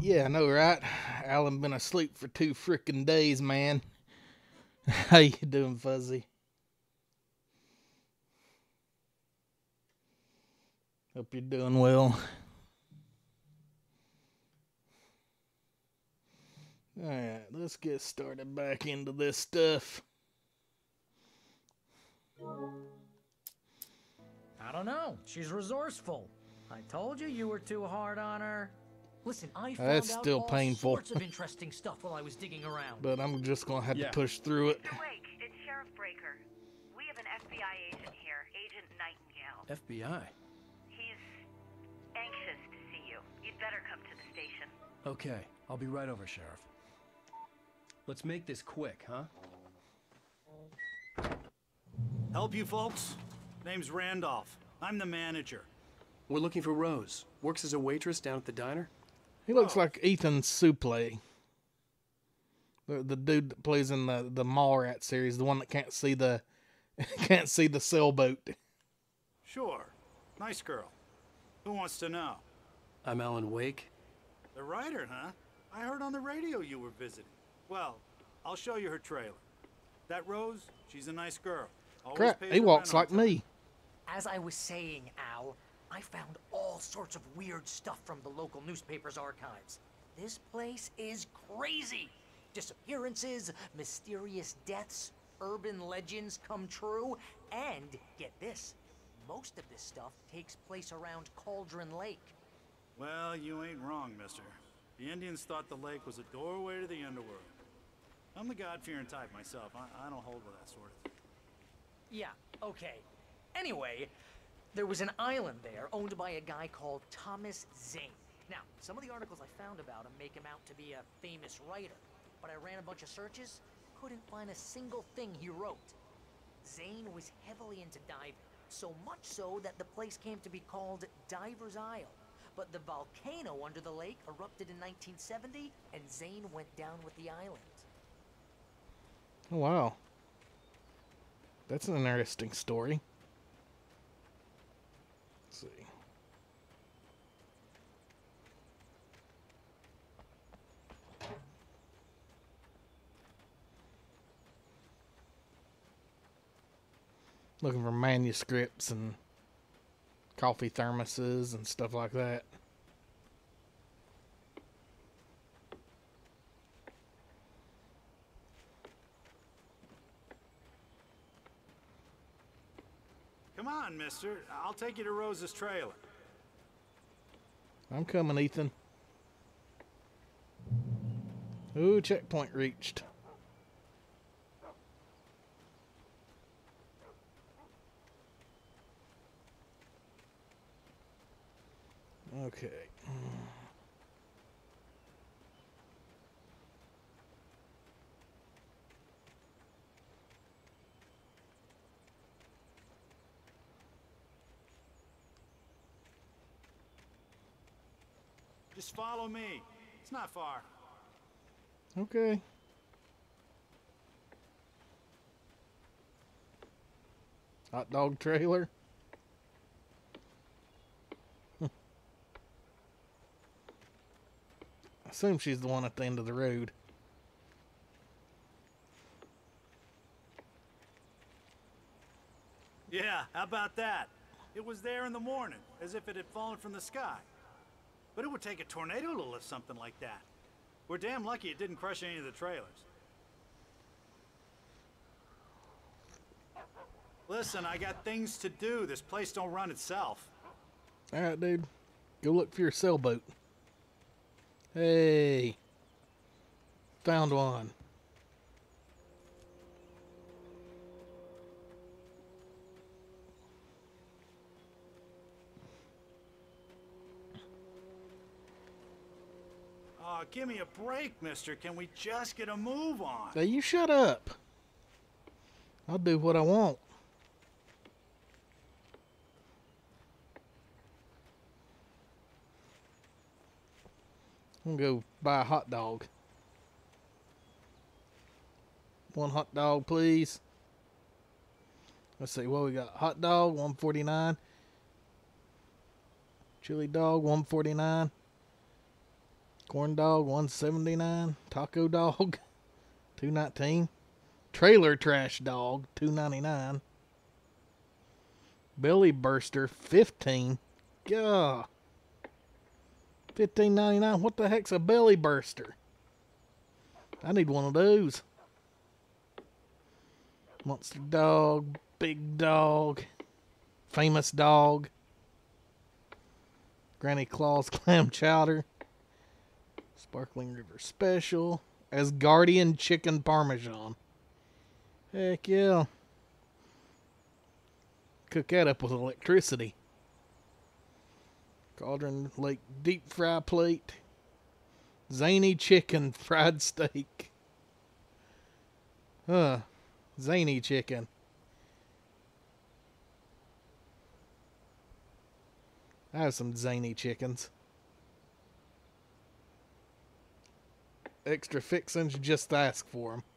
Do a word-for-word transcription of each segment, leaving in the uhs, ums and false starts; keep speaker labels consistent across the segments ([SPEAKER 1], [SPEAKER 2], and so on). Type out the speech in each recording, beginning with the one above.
[SPEAKER 1] Yeah, I know, right? Alan been asleep for two frickin' days, man. How you doing, Fuzzy? Hope you're doing well. Alright, let's get started back into this stuff.
[SPEAKER 2] I don't know. She's resourceful. I told you you were too hard on her. Listen, I found
[SPEAKER 1] That's
[SPEAKER 2] out
[SPEAKER 1] still
[SPEAKER 2] all
[SPEAKER 1] painful.
[SPEAKER 2] sorts of interesting stuff while I was digging around.
[SPEAKER 1] But I'm just gonna have
[SPEAKER 3] Yeah.
[SPEAKER 1] to push through it.
[SPEAKER 4] Mister Wake, it's Sheriff Breaker. We have an F B I agent here, Agent Nightingale.
[SPEAKER 3] F B I.
[SPEAKER 4] He's anxious to see you. You'd better come to the station.
[SPEAKER 3] Okay, I'll be right over, Sheriff. Let's make this quick, huh?
[SPEAKER 5] Help you folks? Name's Randolph. I'm the manager.
[SPEAKER 3] We're looking for Rose. Works as a waitress down at the diner.
[SPEAKER 1] He looks like Ethan Suplee. The the dude that plays in the, the Mallrat series, the one that can't see the can't see the sailboat.
[SPEAKER 5] Sure. Nice girl. Who wants to know?
[SPEAKER 3] I'm Alan Wake.
[SPEAKER 5] The writer, huh? I heard on the radio you were visiting. Well, I'll show you her trailer. That Rose, she's a nice girl. Always
[SPEAKER 1] Crap,
[SPEAKER 5] pays
[SPEAKER 1] he
[SPEAKER 5] her
[SPEAKER 1] walks
[SPEAKER 5] rent
[SPEAKER 1] like
[SPEAKER 5] on time.
[SPEAKER 1] me.
[SPEAKER 2] As I was saying, Al, I found all sorts of weird stuff from the local newspaper's archives. This place is crazy. Disappearances, mysterious deaths, urban legends come true, and get this, most of this stuff takes place around Cauldron Lake.
[SPEAKER 5] Well, you ain't wrong, mister. The Indians thought the lake was a doorway to the underworld. I'm the God-fearing type myself. I, I don't hold with that sort of thing.
[SPEAKER 2] Yeah, okay. Anyway, there was an island there owned by a guy called Thomas Zane. Now, some of the articles I found about him make him out to be a famous writer, but I ran a bunch of searches, couldn't find a single thing he wrote. Zane was heavily into diving, so much so that the place came to be called Diver's Isle. But the volcano under the lake erupted in nineteen seventy, and Zane went down with the island.
[SPEAKER 1] Oh, wow. That's an interesting story. Let's see. Looking for manuscripts and coffee thermoses and stuff like that.
[SPEAKER 5] Come on, mister. I'll take you to Rose's trailer.
[SPEAKER 1] I'm coming, Ethan. Ooh, checkpoint reached. Okay.
[SPEAKER 5] Just follow me. It's not far.
[SPEAKER 1] Okay. Hot dog trailer. I assume she's the one at the end of the road.
[SPEAKER 5] Yeah, how about that? It was there in the morning, as if it had fallen from the sky. But it would take a tornado to lift something like that. We're damn lucky it didn't crush any of the trailers. Listen, I got things to do. This place don't run itself.
[SPEAKER 1] Alright, dude. Go look for your sailboat. Hey. Found one.
[SPEAKER 5] Oh, give me a break, mister. Can we just get a move on?
[SPEAKER 1] Hey, you shut up. I'll do what I want. I'm gonna go buy a hot dog. One hot dog, please. Let's see what we got. Hot dog, one forty-nine. Chili dog, one forty-nine. Corn dog, one seventy-nine. Taco dog, two nineteen. Trailer trash dog, two ninety-nine. Belly burster, fifteen. Gah. fifteen ninety-nine. What the heck's a belly burster? I need one of those. Monster dog, big dog, famous dog. Granny Claus clam chowder. Sparkling River Special. Asgardian chicken parmesan. Heck yeah. Cook that up with electricity. Cauldron Lake deep fry plate. Zany chicken fried steak. Huh. Zany chicken. I have some zany chickens. Extra fixings, just ask for them.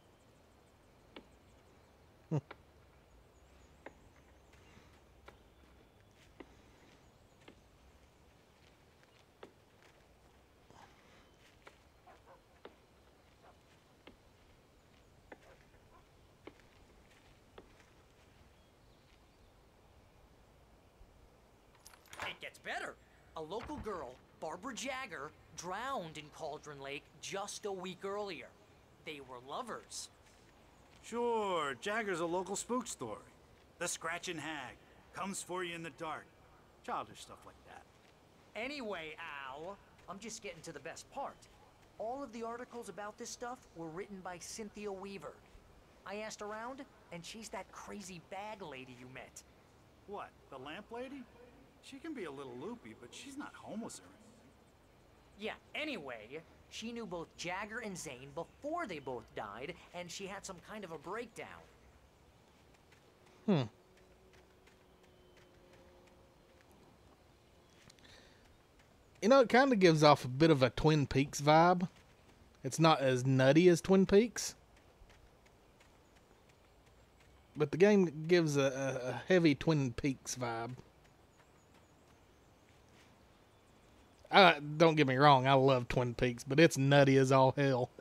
[SPEAKER 2] It gets better. A local girl, Barbara Jagger, drowned in Cauldron Lake just a week earlier. They were lovers.
[SPEAKER 5] Sure, Jagger's a local spook story. The Scratching Hag comes for you in the dark. Childish stuff like that.
[SPEAKER 2] Anyway, Al, I'm just getting to the best part. All of the articles about this stuff were written by Cynthia Weaver. I asked around, and she's that crazy bag lady you met.
[SPEAKER 5] What, the lamp lady? She can be a little loopy, but she's not homeless or anything.
[SPEAKER 2] Yeah, anyway, she knew both Jagger and Zane before they both died, and she had some kind of a breakdown.
[SPEAKER 1] Hmm. You know, it kind of gives off a bit of a Twin Peaks vibe. It's not as nutty as Twin Peaks. But the game gives a, a heavy Twin Peaks vibe. I, don't get me wrong, I love Twin Peaks, but it's nutty as all hell.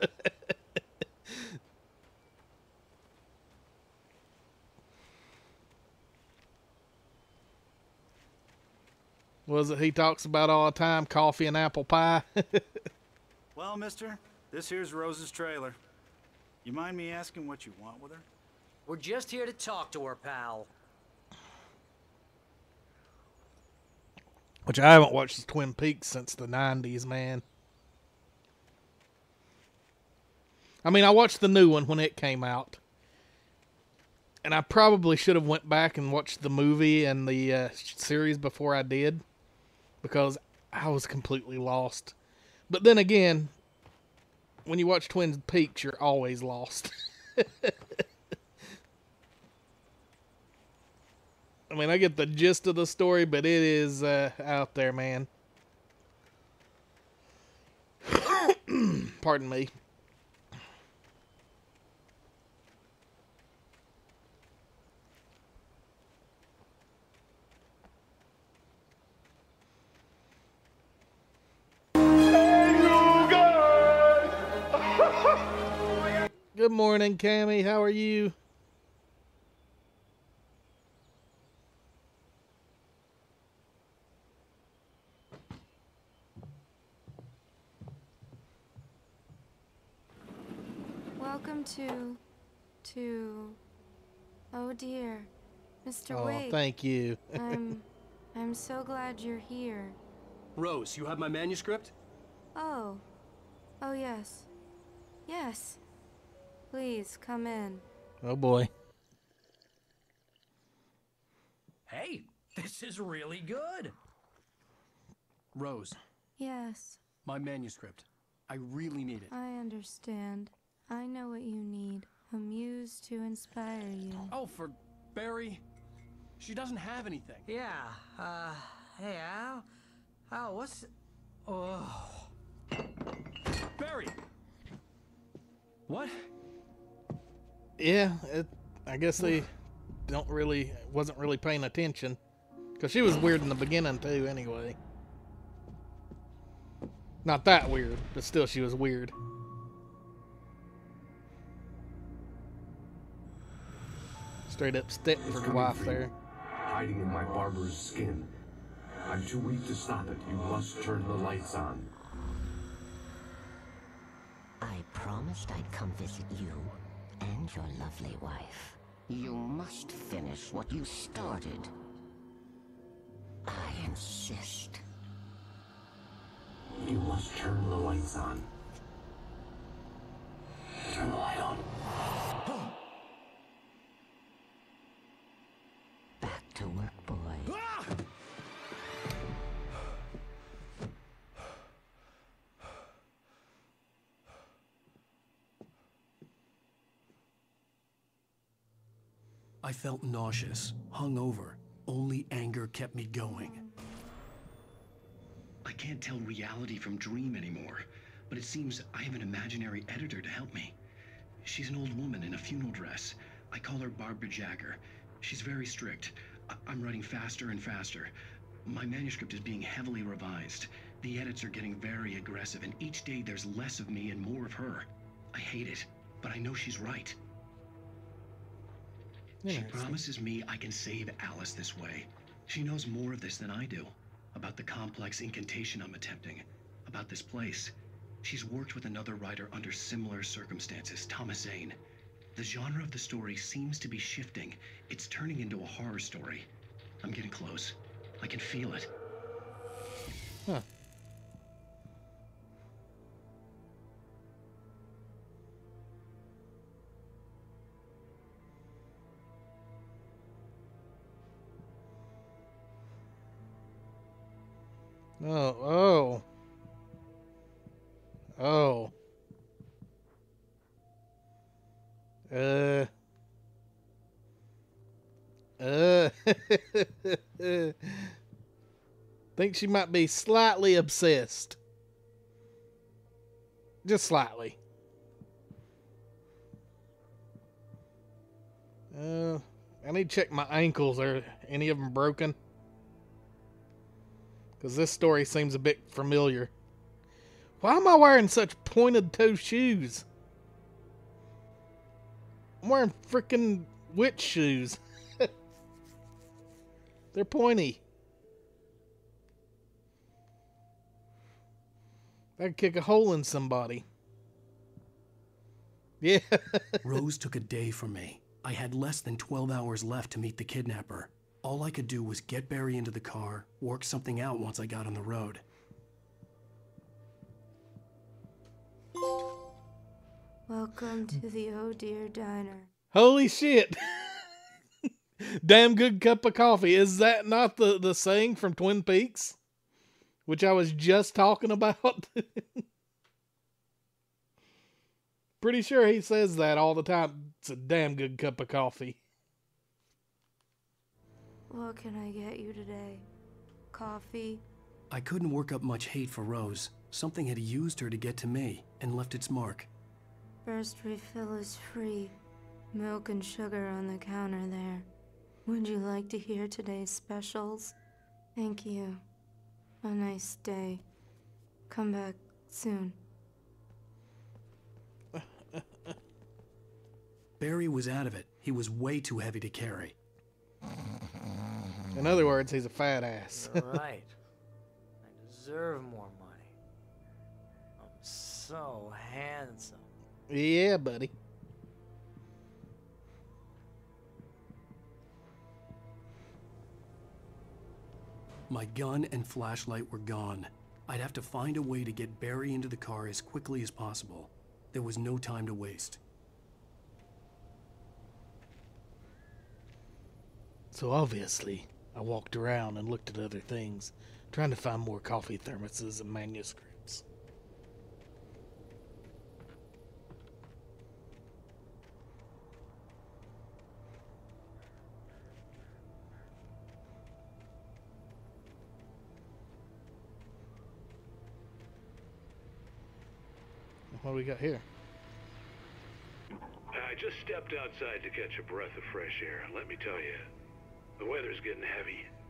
[SPEAKER 1] Was it he talks about all the time, coffee and apple pie?
[SPEAKER 5] Well, mister, this here's Rose's trailer. You mind me asking what you want with her?
[SPEAKER 2] We're just here to talk to her, pal.
[SPEAKER 1] Which I haven't watched Twin Peaks since the nineties, man. I mean, I watched the new one when it came out. And I probably should have went back and watched the movie and the uh, series before I did. Because I was completely lost. But then again, when you watch Twin Peaks, you're always lost. I mean, I get the gist of the story, but it is uh, out there, man. Pardon me. Good morning, Cammy. How are you?
[SPEAKER 6] Welcome to, to, oh dear, Mister
[SPEAKER 1] Oh,
[SPEAKER 6] Wake.
[SPEAKER 1] thank you.
[SPEAKER 6] I'm, I'm so glad you're here.
[SPEAKER 3] Rose, you have my manuscript?
[SPEAKER 6] Oh, oh yes, yes. Please come in.
[SPEAKER 1] Oh boy.
[SPEAKER 2] Hey, this is really good.
[SPEAKER 3] Rose,
[SPEAKER 6] Yes,
[SPEAKER 3] my manuscript. I really need it.
[SPEAKER 6] I understand. I know what you need. A muse to inspire you.
[SPEAKER 3] Oh, for Barry. She doesn't have anything.
[SPEAKER 2] Yeah, uh, hey, Al? Al, what's... Oh...
[SPEAKER 3] Barry! What?
[SPEAKER 1] Yeah, it, I guess they don't really, wasn't really paying attention. Because she was weird in the beginning, too, anyway. Not that weird, but still she was weird. Straight up stick for the wife there.
[SPEAKER 7] Hiding in my barber's skin. I'm too weak to stop it. You must turn the lights on.
[SPEAKER 8] I promised I'd come visit you and your lovely wife. You must finish what you started. I insist.
[SPEAKER 7] You must turn the lights on. Turn the light on.
[SPEAKER 8] Back to work, boy.
[SPEAKER 3] I felt nauseous, hungover. Only anger kept me going.
[SPEAKER 9] I can't tell reality from dream anymore, but it seems I have an imaginary editor to help me. She's an old woman in a funeral dress. I call her Barbara Jagger. She's very strict. I I'm writing faster and faster. My manuscript is being heavily revised. The edits are getting very aggressive, and each day there's less of me and more of her. I hate it, but I know she's right. She promises me I can save Alice this way. She knows more of this than I do. About the complex incantation I'm attempting. About this place. She's worked with another writer under similar circumstances, Thomas Zane. The genre of the story seems to be shifting. It's turning into a horror story. I'm getting close. I can feel it.
[SPEAKER 1] Huh. Oh, oh. Oh. Uh. Uh. Think she might be slightly obsessed. Just slightly. Uh, I need to check my ankles. Are any of them broken? Because this story seems a bit familiar. Why am I wearing such pointed toe shoes? I'm wearing freaking witch shoes. They're pointy. I could kick a hole in somebody. Yeah.
[SPEAKER 3] Rose took a day from me. I had less than twelve hours left to meet the kidnapper. All I could do was get Barry into the car, work something out once I got on the road.
[SPEAKER 6] Welcome to the Oh Dear Diner.
[SPEAKER 1] Holy shit. Damn good cup of coffee. Is that not the, the saying from Twin Peaks? Which I was just talking about. Pretty sure he says that all the time. It's a damn good cup of coffee.
[SPEAKER 6] What can I get you today? Coffee?
[SPEAKER 3] I couldn't work up much hate for Rose. Something had used her to get to me and left its mark.
[SPEAKER 6] First refill is free. Milk and sugar on the counter there. Would you like to hear today's specials? Thank you. A nice day. Come back soon.
[SPEAKER 3] Barry was out of it. He was way too heavy to carry.
[SPEAKER 1] In other words, he's a fat ass.
[SPEAKER 2] You're right. I deserve more money. I'm so handsome.
[SPEAKER 1] Yeah, buddy.
[SPEAKER 3] My gun and flashlight were gone. I'd have to find a way to get Barry into the car as quickly as possible. There was no time to waste.
[SPEAKER 1] So obviously, I walked around and looked at other things, trying to find more coffee thermoses and manuscripts. What do we got here?
[SPEAKER 10] I just stepped outside to catch a breath of fresh air. Let me tell you, the weather's getting heavy.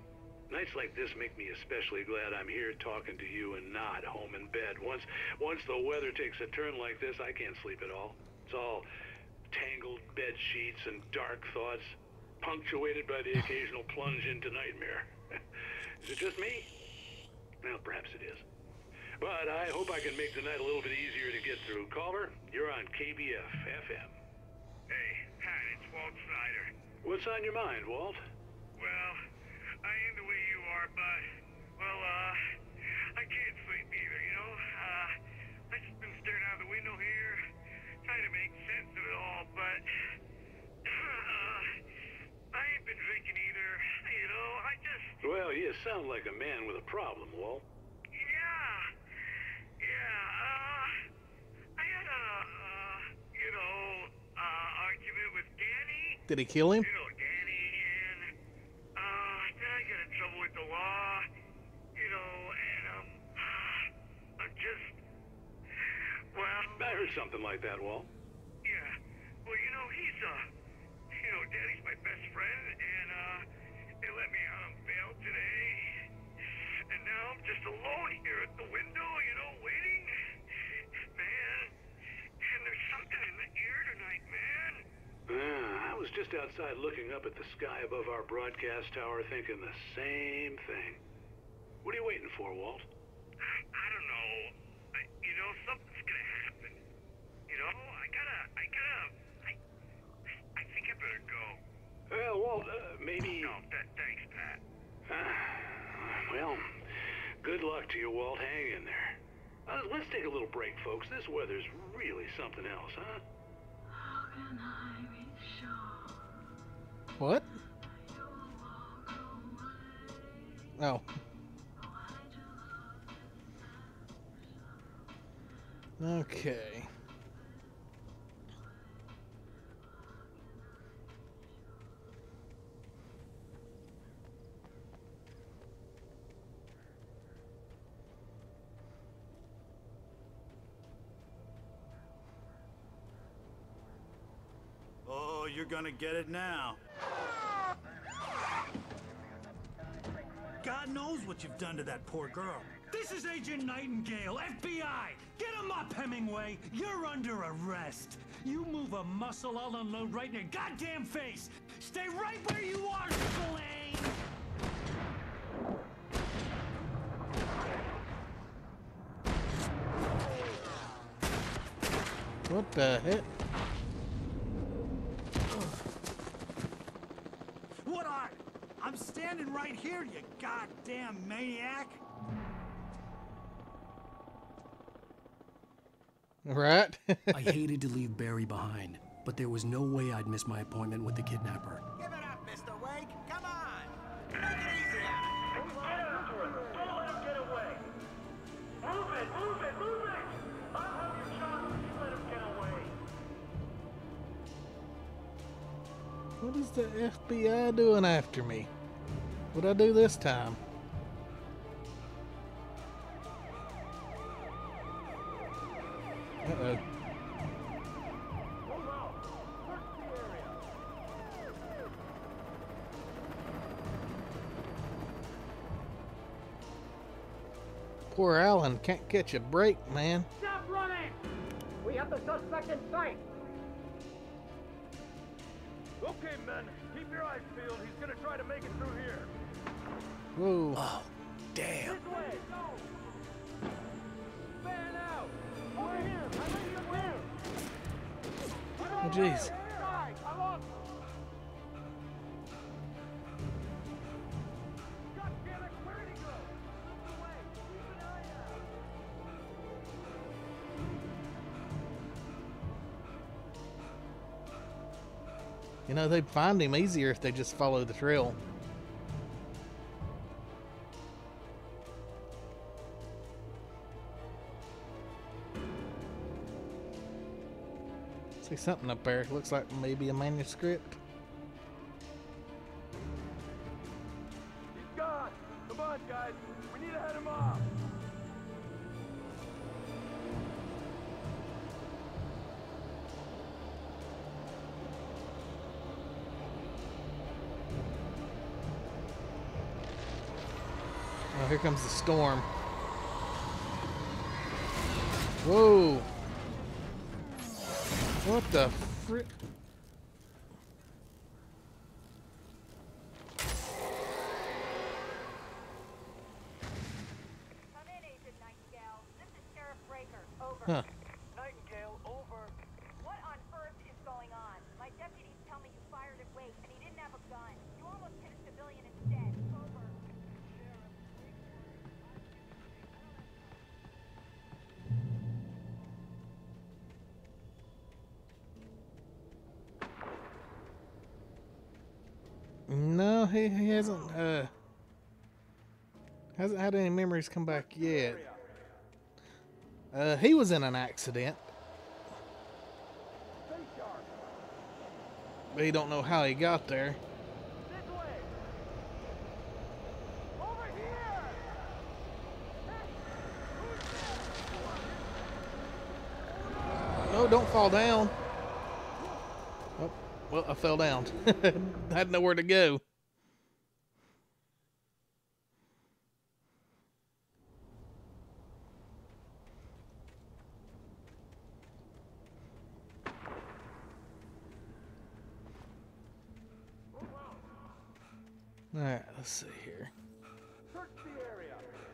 [SPEAKER 10] Nights like this make me especially glad I'm here talking to you and not home in bed. Once once the weather takes a turn like this, I can't sleep at all. It's all tangled bed sheets and dark thoughts, punctuated by the occasional plunge into nightmare. Is it just me? Well, perhaps it is. But I hope I can make the night a little bit easier to get through. Caller, you're on K B F F M.
[SPEAKER 11] Hey, Pat, it's Walt Snyder.
[SPEAKER 10] What's on your mind, Walt?
[SPEAKER 11] Well, I am the way you are, but, well, uh, I can't sleep either, you know? Uh, I've just been staring out the window here, trying to make sense of it all, but, uh, I ain't been drinking either, you know? I just...
[SPEAKER 10] Well, you sound like a man with a problem, Walt.
[SPEAKER 11] Yeah, yeah, uh, I had a, uh, you know, uh, argument with Danny.
[SPEAKER 1] Did he kill him?
[SPEAKER 11] You know, Danny, and, uh, then I got in trouble with the law, you know, and, um, I'm just, well...
[SPEAKER 10] I heard something like that, Walt.
[SPEAKER 11] Yeah, well, you know, he's, uh, you know, Danny's my best friend, and, uh, they let me out on bail today, and now I'm just alone here at the window, you know, waiting, man, and there's something in the air tonight, man.
[SPEAKER 10] Uh, I was just outside looking up at the sky above our broadcast tower thinking the same thing. What are you waiting for, Walt?
[SPEAKER 11] I don't know. I, you know, something's gonna happen. You know, I gotta, I gotta, I, I think I better go.
[SPEAKER 10] Well, Walt, uh, maybe...
[SPEAKER 11] No, th thanks, Pat.
[SPEAKER 10] Uh, well, good luck to you, Walt. Hang in there. Uh, let's take a little break, folks. This weather's really something else, huh?
[SPEAKER 6] How can I be sure?
[SPEAKER 1] What? Oh. Okay.
[SPEAKER 5] Oh, you're gonna get it now. God knows what you've done to that poor girl.
[SPEAKER 3] This is Agent Nightingale, F B I! Get him up, Hemingway! You're under arrest! You move a muscle, I'll unload right in your goddamn face! Stay right where you are, Spillane!
[SPEAKER 1] What the heck?
[SPEAKER 5] What are? I'm standing right here, you goddamn maniac!
[SPEAKER 1] Right?
[SPEAKER 3] I hated to leave Barry behind, but there was no way I'd miss my appointment with the kidnapper.
[SPEAKER 12] Give it up, Mister Wake. Come on. Take it easy on him.
[SPEAKER 11] Get after him. Don't let him get away. Move it, move it, move it. I'll have your shot if you let him get away.
[SPEAKER 1] What is the F B I doing after me? What'd I do this time? Uh-oh. Poor Alan can't catch a break, man.
[SPEAKER 13] Stop running! We have the suspect in sight.
[SPEAKER 11] Okay, men, keep your eyes peeled. He's gonna try to make it through here.
[SPEAKER 1] Whoa.
[SPEAKER 3] Oh, damn.
[SPEAKER 13] This way, go! Fan out! Over here! I think you're clear!
[SPEAKER 1] Oh, jeez.
[SPEAKER 13] Right, I'm up! God damn it, where did he go? Move away! Keep an eye out!
[SPEAKER 1] You know, they'd find him easier if they just follow the trail. See something up there. Looks like maybe a manuscript.
[SPEAKER 11] He's gone. Come on, guys. We need to head him off.
[SPEAKER 1] here comes the storm. Whoa! What the frick?
[SPEAKER 4] Come in, Agent Nightingale. This is Sheriff Breaker. Over.
[SPEAKER 1] Huh.
[SPEAKER 13] Nightingale, over.
[SPEAKER 4] What on earth is going on? My deputies tell me you fired at Wake and he didn't have a gun. You almost hit a civilian instead. Over.
[SPEAKER 1] No, he, he hasn't uh hasn't had any memories come back yet. Uh, he was in an accident. But he don't know how he got there. No, don't fall down. Oh, well, I fell down. I had nowhere to go. All right, let's see here.
[SPEAKER 13] Search the area.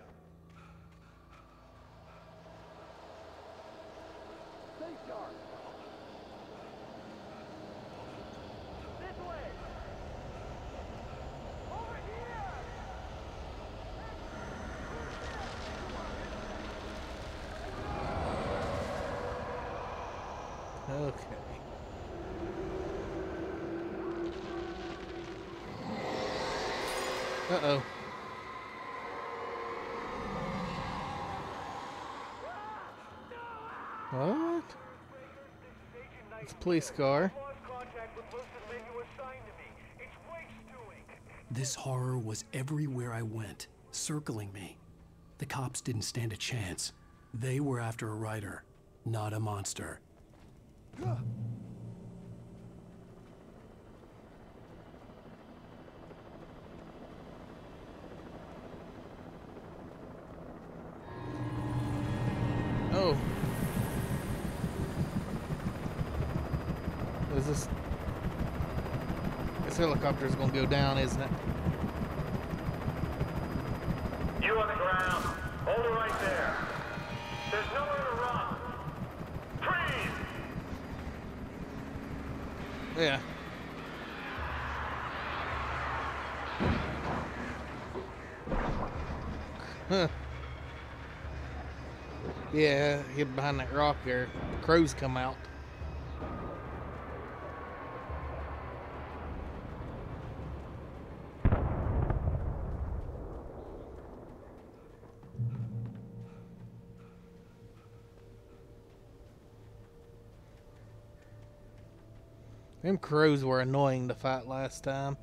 [SPEAKER 13] Stay sharp. This way. Over here.
[SPEAKER 1] Okay. Uh-oh. What? It's a police car.
[SPEAKER 9] This horror was everywhere I went, circling me. The cops didn't stand a chance. They were after a writer, not a monster.
[SPEAKER 1] Oh. Is this... This helicopter is going to go down, isn't it?
[SPEAKER 13] You on the ground. Hold it right there. There's nowhere to run. Freeze!
[SPEAKER 1] Yeah. Huh. Yeah, hid behind that rock there. Crows come out. Them crows were annoying to fight last time.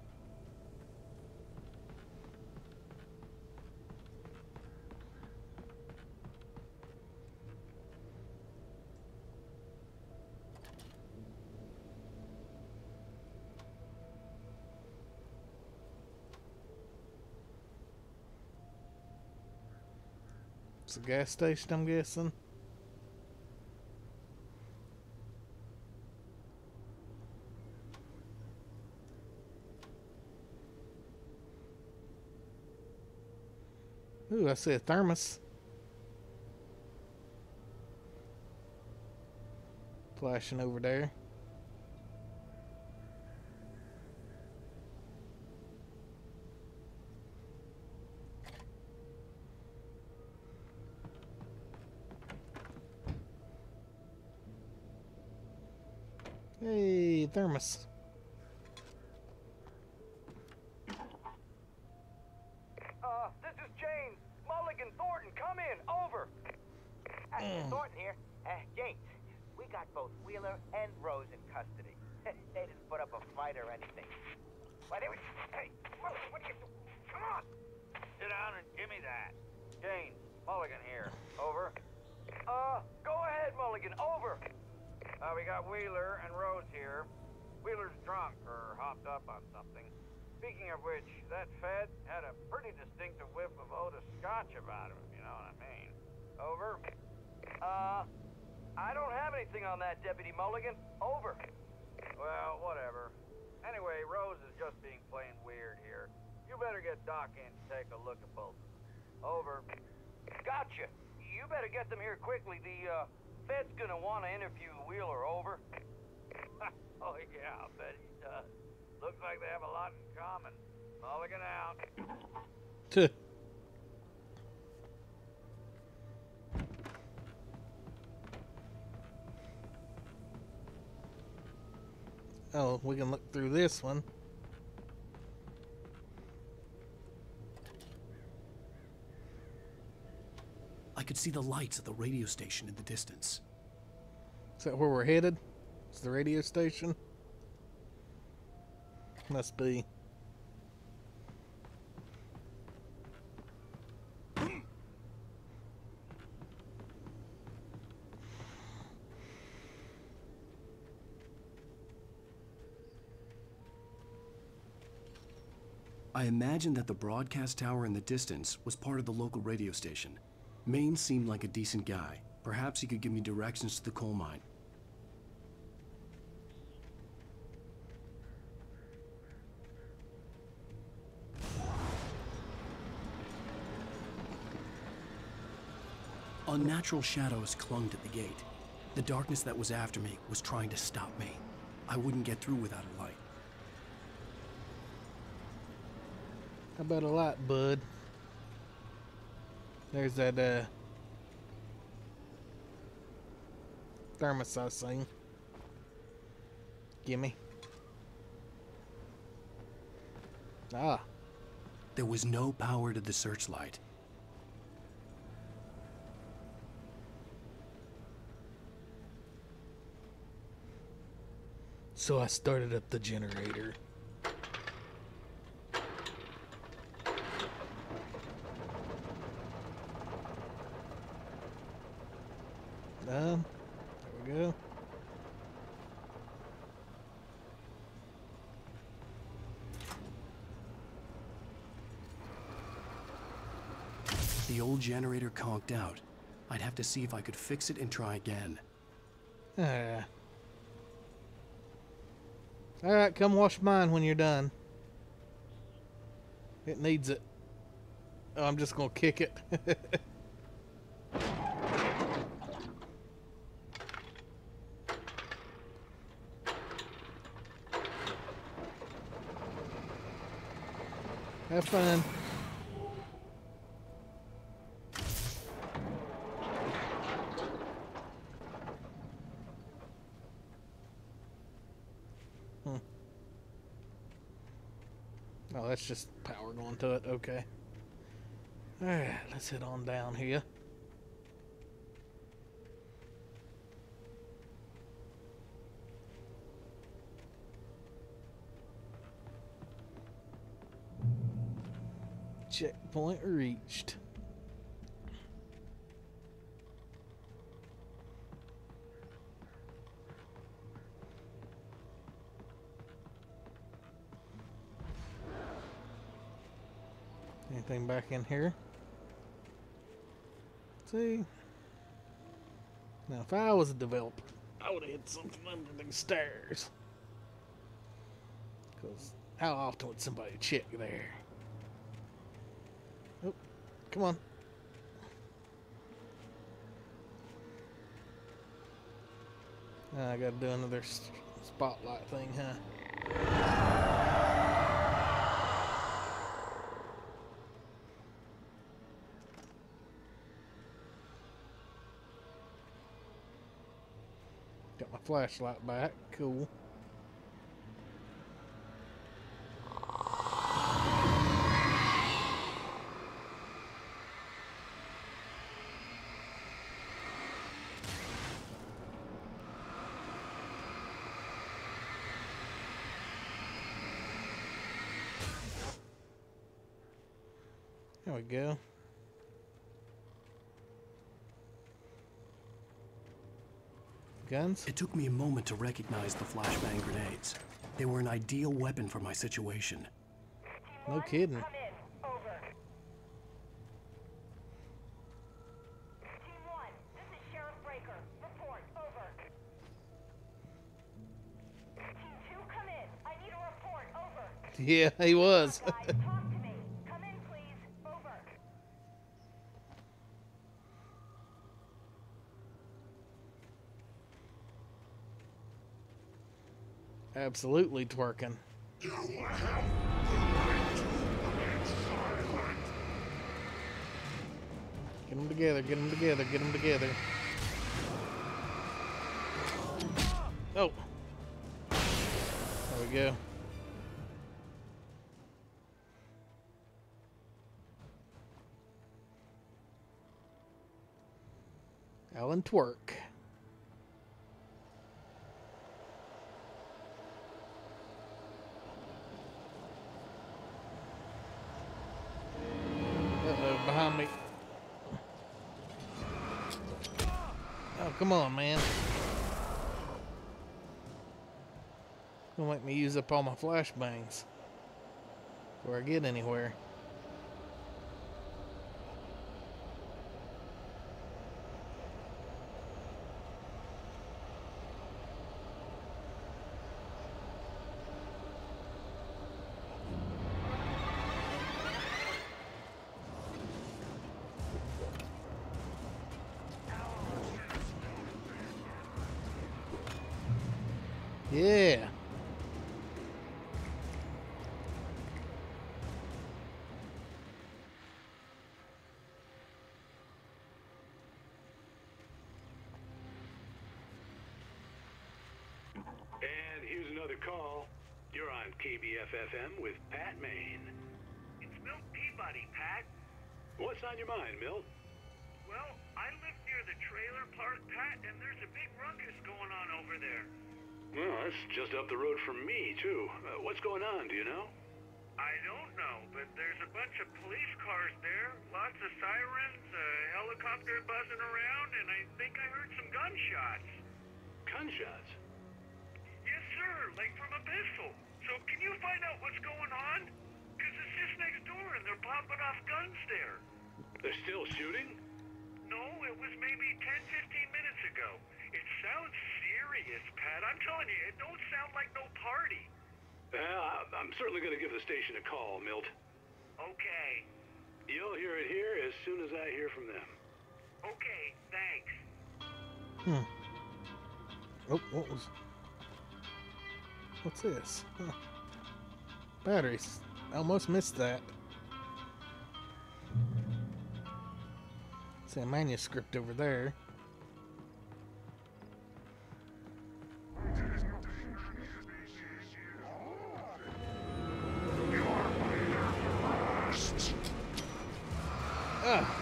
[SPEAKER 1] It's a gas station, I'm guessing. Ooh, I see a thermos. Flashing over there. Hey, thermos.
[SPEAKER 13] Uh, this is James. Mulligan Thornton, come in. Over.
[SPEAKER 12] Uh, Thornton here. Uh, James, we got both Wheeler and Rose in custody. They didn't put up a fight or anything. Why, they were... Hey, what, what are you doing? Come on! Sit down and give me that.
[SPEAKER 13] James, Mulligan here. Over. Uh, go ahead, Mulligan. Over. Uh, we got Wheeler and Rose here. Wheeler's drunk or hopped up on something. speaking of which, that Fed had a pretty distinctive whiff of Otis Scotch about him, if you know what I mean. Over. Uh, I don't have anything on that, Deputy Mulligan. Over. Well, whatever. Anyway, Rose is just being plain weird here. You better get Doc in to take a look at both of them. Over. Gotcha. You better get them here quickly. The, uh, Fed's gonna want to interview Wheeler. Over. Oh, yeah, I'll bet he does. Looks like they have a lot in common. Mulligan out.
[SPEAKER 1] Oh, we can look through this one.
[SPEAKER 9] I could see the lights at the radio station in the distance.
[SPEAKER 1] Is that where we're headed? It's the radio station? Must be.
[SPEAKER 9] I imagined that the broadcast tower in the distance was part of the local radio station. Maine seemed like a decent guy. Perhaps he could give me directions to the coal mine. Unnatural shadows clung to the gate. The darkness that was after me was trying to stop me. I wouldn't get through without a light.
[SPEAKER 1] How about a light, bud? There's that, uh... thermos I seen. Gimme. Ah.
[SPEAKER 9] There was no power to the searchlight.
[SPEAKER 1] So I started up the generator. Um, there we go.
[SPEAKER 9] The old generator conked out. I'd have to see if I could fix it and try again.
[SPEAKER 1] Ah. Alright, come wash mine when you're done. It needs it. Oh, I'm just gonna kick it. Have fun. Hmm. Oh, that's just power going to it. Okay. Alright, let's head on down here. Checkpoint reached. Anything back in here? Let's see. Now, if I was a developer, I would have hid something under the stairs. Because how often would somebody check there? Oh, come on. Now I gotta do another spotlight thing, huh? Got my flashlight back. Cool. There we go. Guns?
[SPEAKER 9] It took me a moment to recognize the flashbang grenades. They were an ideal weapon for my situation.
[SPEAKER 1] No kidding.
[SPEAKER 4] Come in. Over. Team one, this is Sheriff Breaker. Report. Over. Team two, come in. I need a report. Over.
[SPEAKER 1] Yeah, he was.
[SPEAKER 4] Guys, talk to me. Come in, please. Over.
[SPEAKER 1] Absolutely twerking. Get them together, get them together, get them together. Oh. There we go. Alan Twerk. Uh-oh, behind me. Oh, come on, man. Don't make me use up all my flashbangs before I get anywhere. Yeah.
[SPEAKER 10] And here's another call. You're on K B F F M with Pat Maine.
[SPEAKER 11] It's Milt Peabody, Pat.
[SPEAKER 10] What's on your mind, Milt?
[SPEAKER 11] Well, I live near the trailer park, Pat, and there's a big ruckus going on over there.
[SPEAKER 10] Well, that's just up the road from me, too. Uh, what's going on, do you know?
[SPEAKER 11] I don't know, but there's a bunch of police cars there, lots of sirens, a helicopter buzzing around, and I think I heard some gunshots.
[SPEAKER 10] Gunshots?
[SPEAKER 11] Yes, sir, like from a pistol. So can you find out what's going on? Because it's just next door and they're popping off guns there.
[SPEAKER 10] They're still shooting?
[SPEAKER 11] No, it was maybe ten, fifteen minutes ago. It sounds serious, Pat. I'm telling you, it don't sound like no party.
[SPEAKER 10] Well, I'm certainly going to give the station a call, Milt.
[SPEAKER 11] Okay.
[SPEAKER 10] You'll hear it here as soon as I hear from them.
[SPEAKER 11] Okay, thanks.
[SPEAKER 1] Hmm. Oh, what was... What's this? Huh. Batteries. I almost missed that. See a manuscript over there. Ah.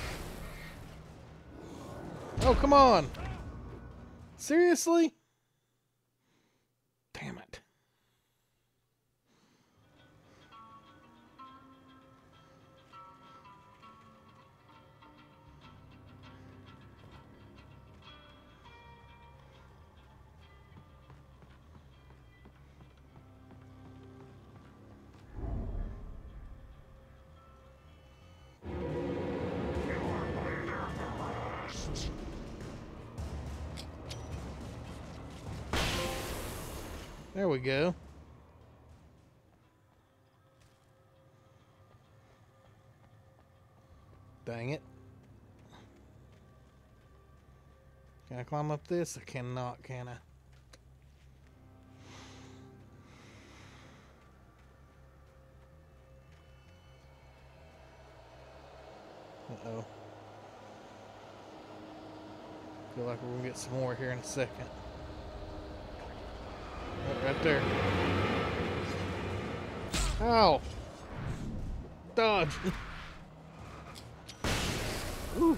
[SPEAKER 1] Oh, come on. Seriously? Damn it. There we go. Dang it. Can I climb up this? I cannot, can I? Uh-oh. Feel like we're gonna get some more here in a second. Oh, right there. Ow! Dodge! Ooh.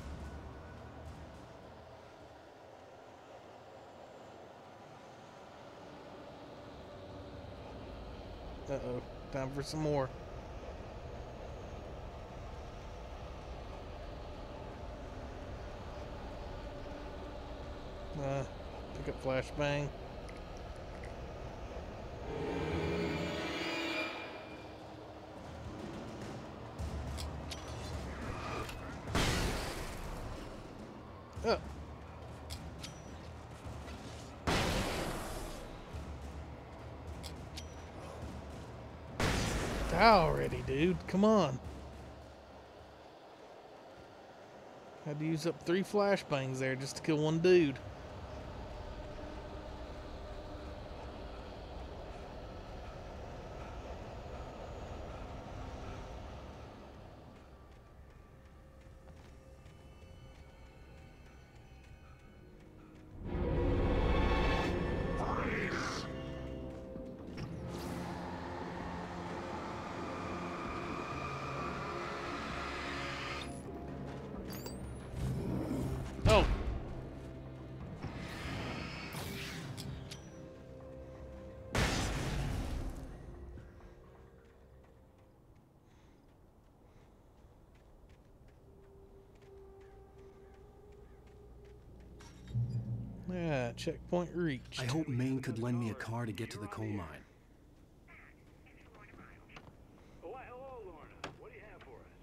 [SPEAKER 1] Uh-oh. Time for some more. Uh, pick up flashbang. Oh. Die already, dude. Come on. Had to use up three flashbangs there just to kill one dude. Oh. Yeah, checkpoint reached.
[SPEAKER 9] I hope Maine could lend me a car to get to the coal mine.
[SPEAKER 10] Oh, why, hello, Lorna. What do you have for us?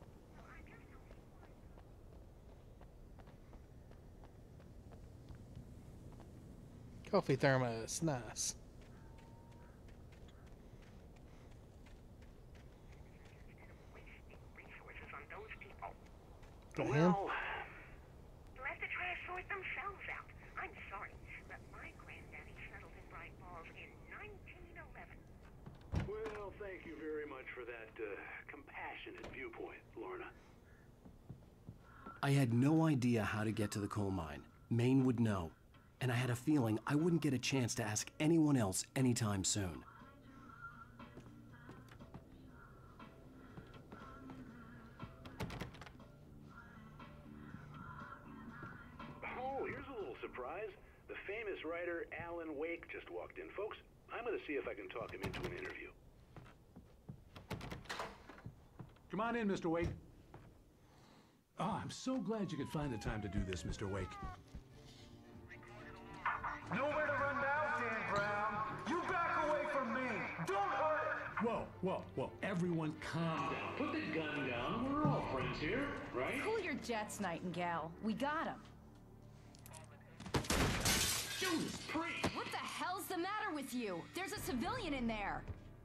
[SPEAKER 1] Coffee thermos, nice. To him?
[SPEAKER 10] Well,
[SPEAKER 14] Let the trash sort themselves out. I'm sorry, but my granddaddy settled in Bright Falls in nineteen eleven.
[SPEAKER 10] well, thank you very much for that uh, compassionate viewpoint, Lorna.
[SPEAKER 9] I had no idea how to get to the coal mine. Maine would know. And I had a feeling I wouldn't get a chance to ask anyone else anytime soon.
[SPEAKER 10] Oh, here's a little surprise. The famous writer Alan Wake just walked in. Folks, I'm going to see if I can talk him into an interview.
[SPEAKER 15] Come on in, Mister Wake. Oh, I'm so glad you could find the time to do this, Mister Wake.
[SPEAKER 3] Nowhere to run now, Dan Brown. You back away from me. Don't hurt it.
[SPEAKER 15] Whoa, whoa, whoa. Everyone calm down.
[SPEAKER 10] Put the gun down. We're all friends here, right?
[SPEAKER 16] Cool your jets, Nightingale. We got him.
[SPEAKER 10] Judas Priest!
[SPEAKER 16] What the hell's the matter with you? There's a civilian in there.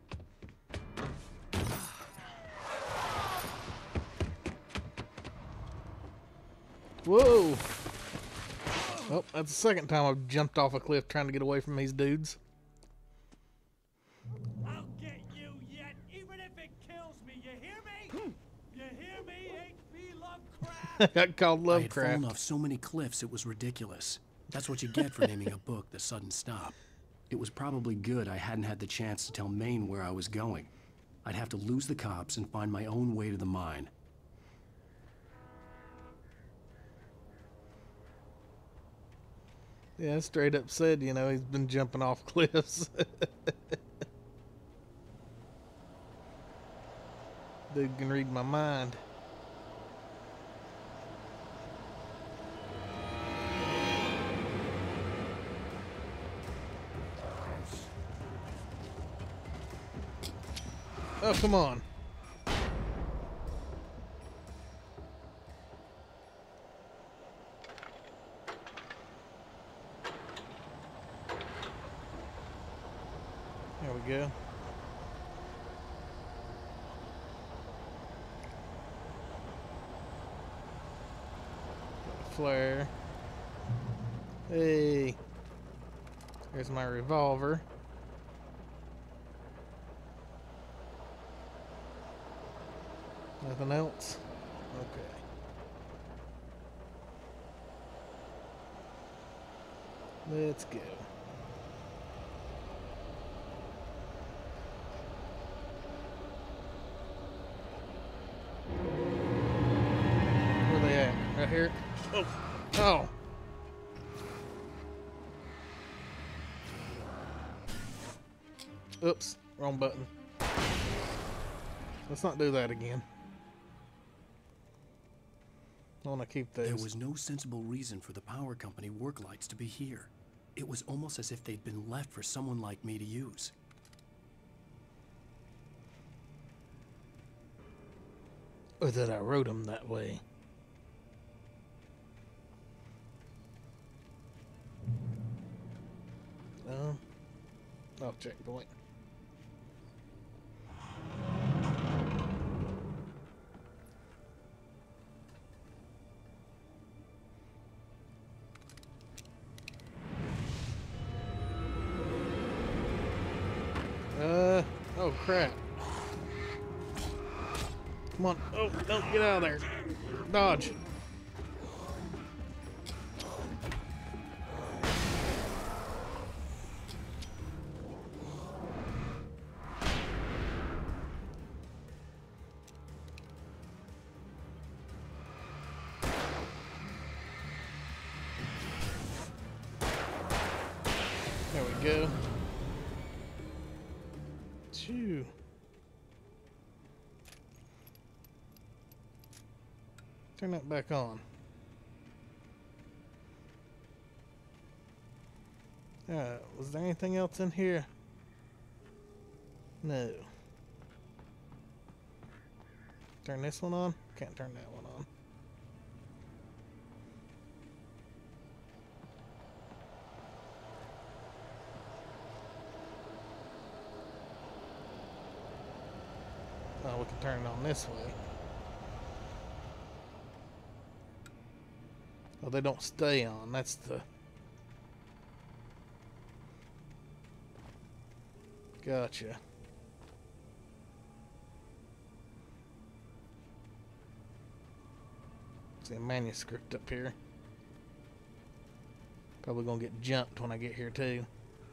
[SPEAKER 1] Whoa! Oh, that's the second time I've jumped off a cliff trying to get away from these dudes.
[SPEAKER 3] I'll get you yet, even if it kills me. You hear me? You hear me, H P Lovecraft?
[SPEAKER 1] Got called
[SPEAKER 9] I had fallen
[SPEAKER 1] Lovecraft.
[SPEAKER 9] off so many cliffs it was ridiculous. That's what you get for naming a book The Sudden Stop. It was probably good I hadn't had the chance to tell Maine where I was going. I'd have to lose the cops and find my own way to the mine.
[SPEAKER 1] Yeah, straight up said, you know, he's been jumping off cliffs. Dude can read my mind. Oh, come on. There we go. Got a flare. Hey. There's my revolver. Nothing else? Okay. Let's go. Where they at? Right here? Oh! Oh! Oops. Wrong button. Let's not do that again. I want to keep those.
[SPEAKER 9] There was no sensible reason for the power company work lights to be here. It was almost as if they'd been left for someone like me to use.
[SPEAKER 1] Or that I wrote them that way. Oh, checkpoint. Uh, oh crap. Come on. Oh, no, get out of there. Dodge. There we go. Two. Turn that back on. Uh, was there anything else in here? No. Turn this one on? Can't turn that one on. Oh, we can turn it on this way. Oh, they don't stay on. That's the... Gotcha. See a manuscript up here. Probably gonna get jumped when I get here too.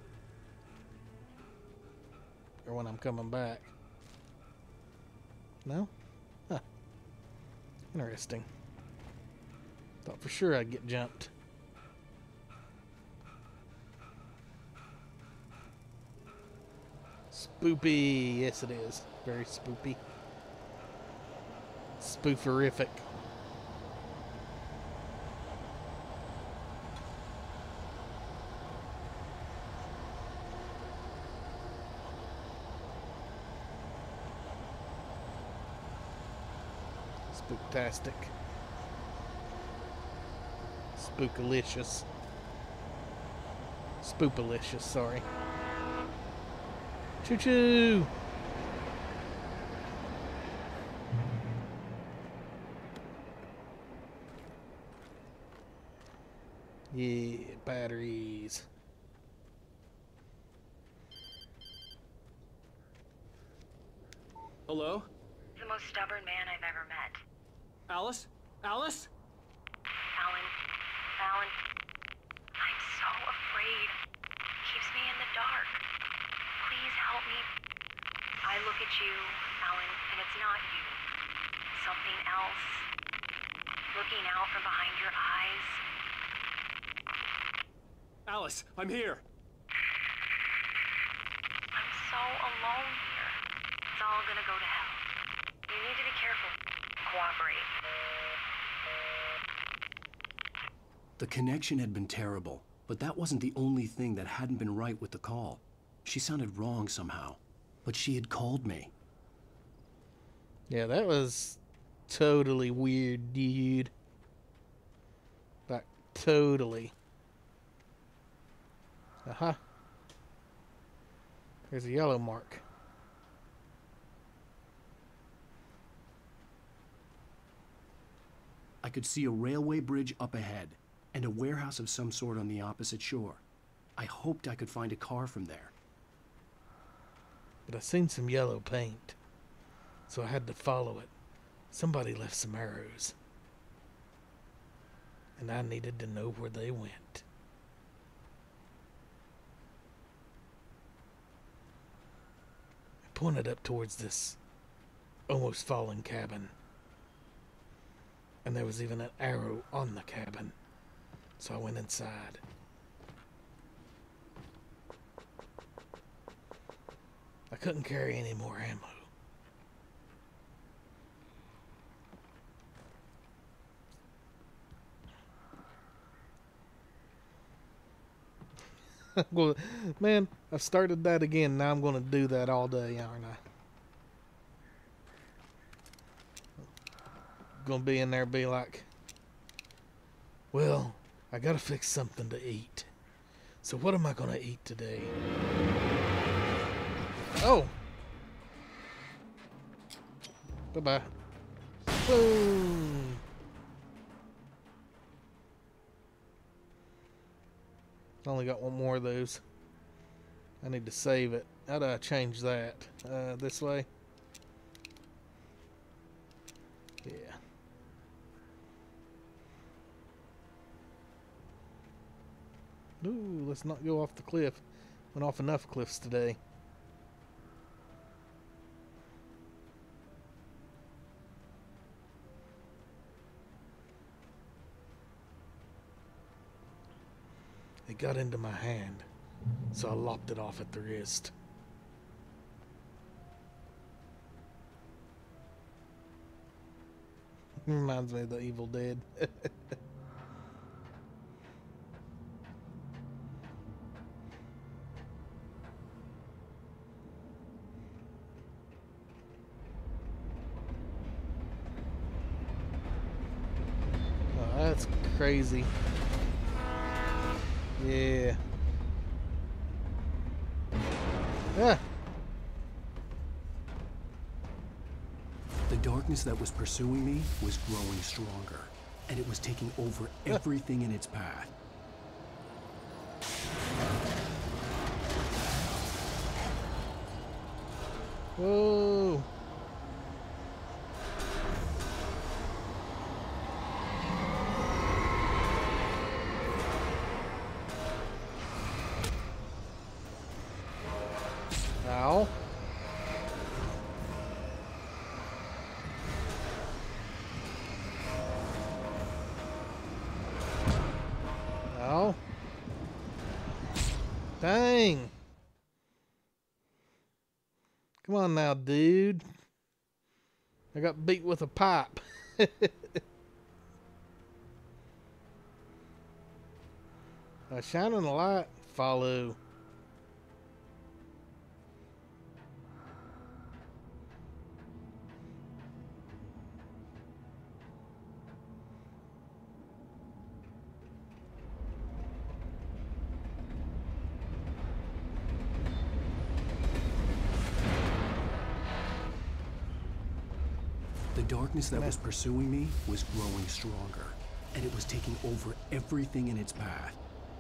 [SPEAKER 1] Or when I'm coming back. No? Huh. Interesting. Thought for sure I'd get jumped. Spoopy. Yes, it is. Very spoopy. Spooferific. Spooktastic. Spookalicious. Spoopalicious, sorry. Choo choo! Yeah, batteries.
[SPEAKER 17] Hello?
[SPEAKER 14] The most stubborn man I've ever met.
[SPEAKER 17] Alice? Alice?
[SPEAKER 14] Alan. Alan. I'm so afraid. Keeps me in the dark. Please help me. I look at you, Alan, and it's not you. Something else. Looking out from behind your eyes.
[SPEAKER 17] Alice, I'm here.
[SPEAKER 14] I'm so alone here. It's all gonna go to hell. You need to be careful. Cooperate.
[SPEAKER 9] The connection had been terrible, but that wasn't the only thing that hadn't been right with the call. She sounded wrong somehow, but she had called me.
[SPEAKER 1] Yeah, that was totally weird, dude. Like, totally. Uh-huh. There's a yellow mark.
[SPEAKER 9] I could see a railway bridge up ahead, and a warehouse of some sort on the opposite shore. I hoped I could find a car from there.
[SPEAKER 1] But I seen some yellow paint, so I had to follow it. Somebody left some arrows, and I needed to know where they went. I pointed up towards this almost fallen cabin, and there was even an arrow on the cabin, so I went inside. I couldn't carry any more ammo. Well, man, I started that again. Now I'm going to do that all day, aren't I? Going to be in there and be like, well, I got to fix something to eat. So what am I going to eat today? Oh. Bye-bye. Boom. Only got one more of those. I need to save it. How do I change that? Uh, this way? Yeah. Ooh, let's not go off the cliff. Went off enough cliffs today. It got into my hand, so I lopped it off at the wrist. Reminds me of the Evil Dead. Oh, that's crazy. Yeah. Ah.
[SPEAKER 9] The darkness that was pursuing me was growing stronger, and it was taking over everything in its path.
[SPEAKER 1] Whoa. Ow. Ow. Dang. Come on now, dude. I got beat with a pipe. A shining light, follow.
[SPEAKER 9] The darkness that was pursuing me was growing stronger, and it was taking over everything in its path.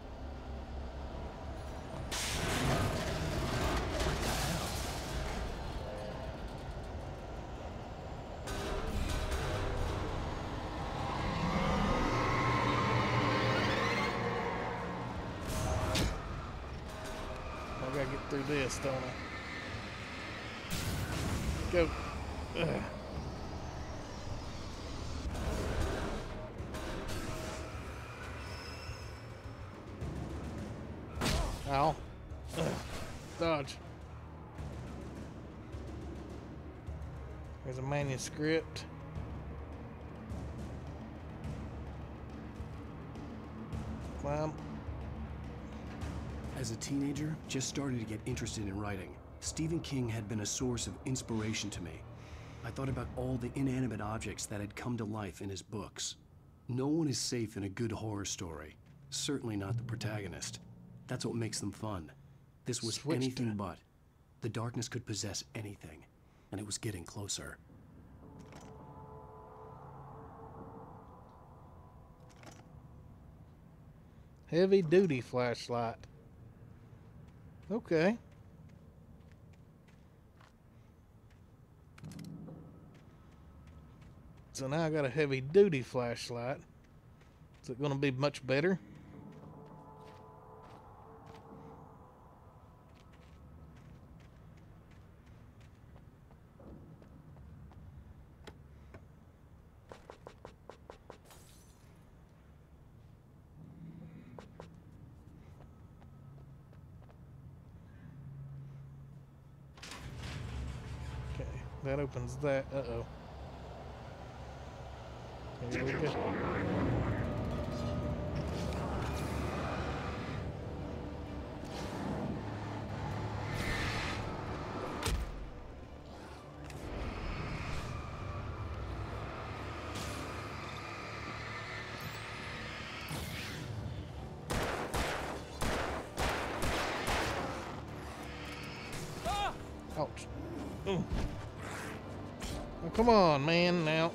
[SPEAKER 1] I gotta get through this, don't I? Go. Ugh. Ow. Ugh. Dodge. There's a manuscript. Climb.
[SPEAKER 9] As a teenager, just started to get interested in writing. Stephen King had been a source of inspiration to me. I thought about all the inanimate objects that had come to life in his books. No one is safe in a good horror story. Certainly not the protagonist. That's what makes them fun. This was
[SPEAKER 1] Switched.
[SPEAKER 9] anything but. The darkness could possess anything, and it was getting closer.
[SPEAKER 1] Heavy duty flashlight. Okay. So now I got a heavy duty flashlight. Is it going to be much better? That opens that. Uh-oh. Here we go. Ouch. Ooh. Oh, come on, man, now.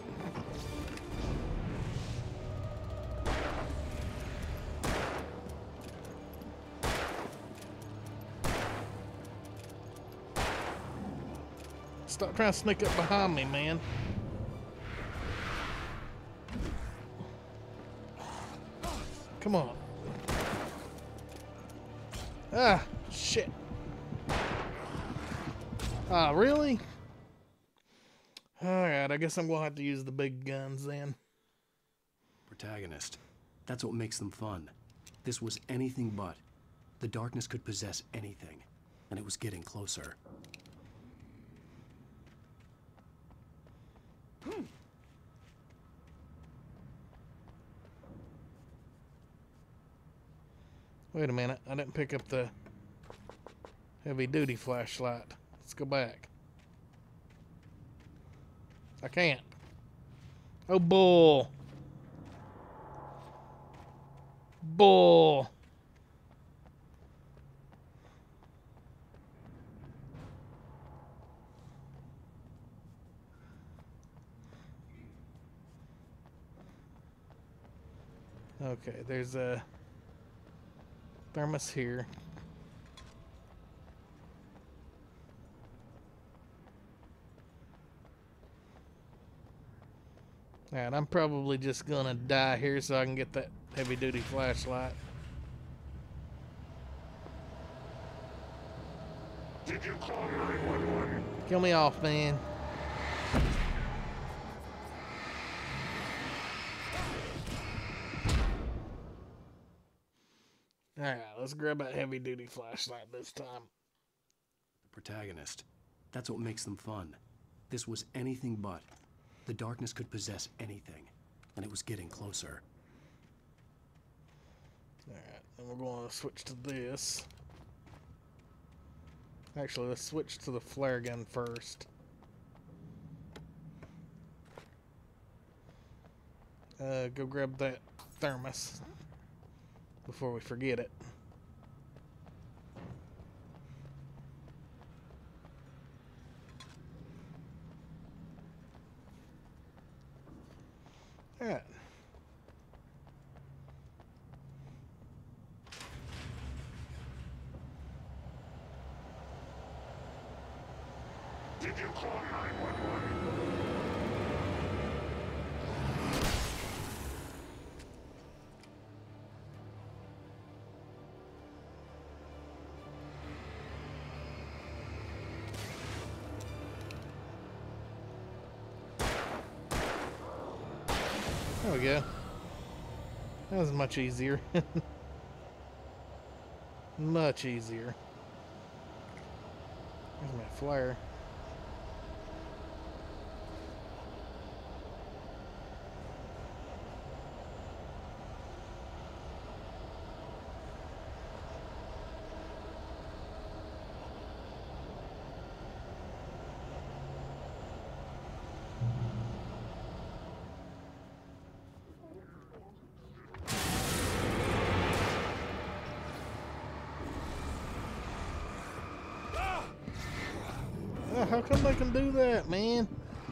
[SPEAKER 1] Stop trying to sneak up behind me, man. Come on. Ah, shit. Ah, really? Alright, I guess I'm gonna have to use the big guns then.
[SPEAKER 9] Protagonist. That's what makes them fun. This was anything but. The darkness could possess anything, and it was getting closer.
[SPEAKER 1] Wait a minute, I didn't pick up the heavy duty flashlight. Let's go back. I can't. Oh, bull. Bull. Okay, there's a thermos here. And I'm probably just gonna die here so I can get that heavy duty flashlight.
[SPEAKER 7] Did you call nine one one?
[SPEAKER 1] Kill me off, man. Alright, let's grab that heavy duty flashlight this time.
[SPEAKER 9] Protagonist. That's what makes them fun. This was anything but. The darkness could possess anything, and it was getting closer.
[SPEAKER 1] Alright, then we're going to switch to this. Actually, let's switch to the flare gun first. Uh, go grab that thermos before we forget it. Alright.
[SPEAKER 7] Did you call nine one one?
[SPEAKER 1] There we go. That was much easier. Much easier. There's my flare. How come they can do that, man?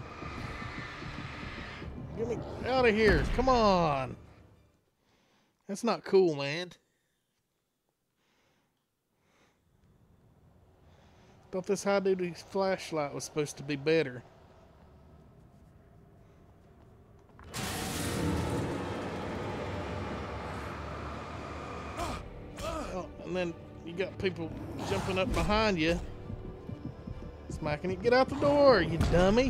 [SPEAKER 1] Get me out of here. Come on. That's not cool, man. Thought this high-duty flashlight was supposed to be better. Oh, and then you got people jumping up behind you. Smacking it. Get out the door, you dummy.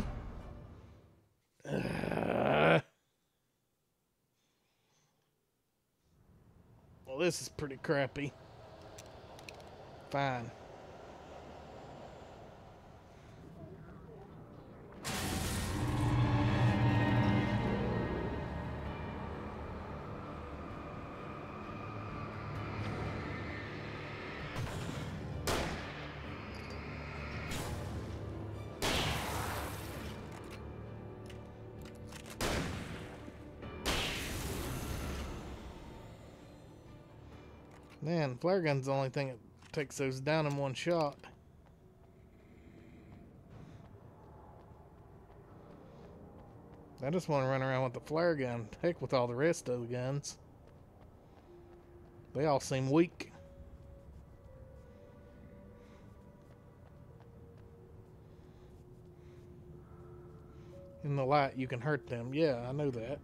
[SPEAKER 1] Uh, well, this is pretty crappy. Fine. Man, flare gun's the only thing that takes those down in one shot. I just want to run around with the flare gun. Heck with all the rest of the guns. They all seem weak. In the light, you can hurt them. Yeah, I know that.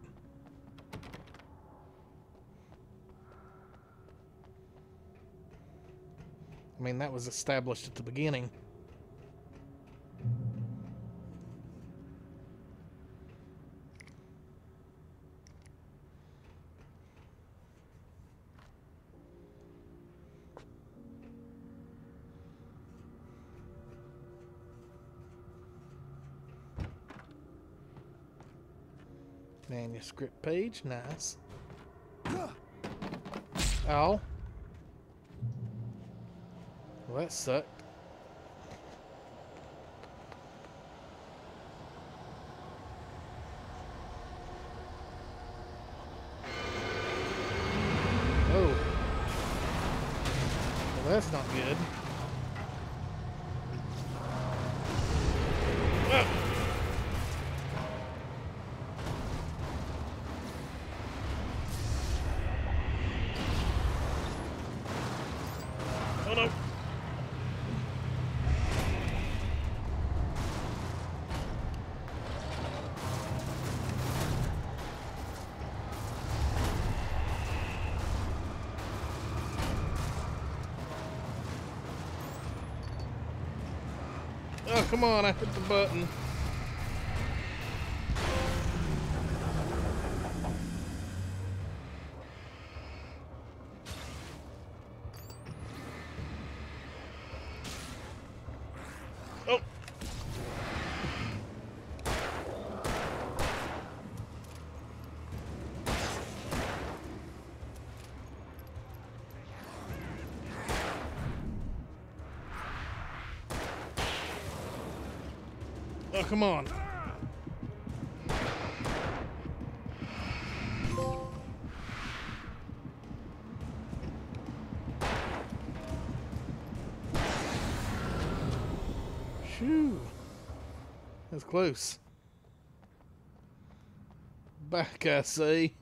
[SPEAKER 1] I mean, that was established at the beginning. Manuscript page, nice. Oh. Well, that sucked. Oh. Well, that's not good. Ah. Oh no. Oh, come on, I hit the button. Oh. Oh, come on. Shoo. That's close. Back, I say.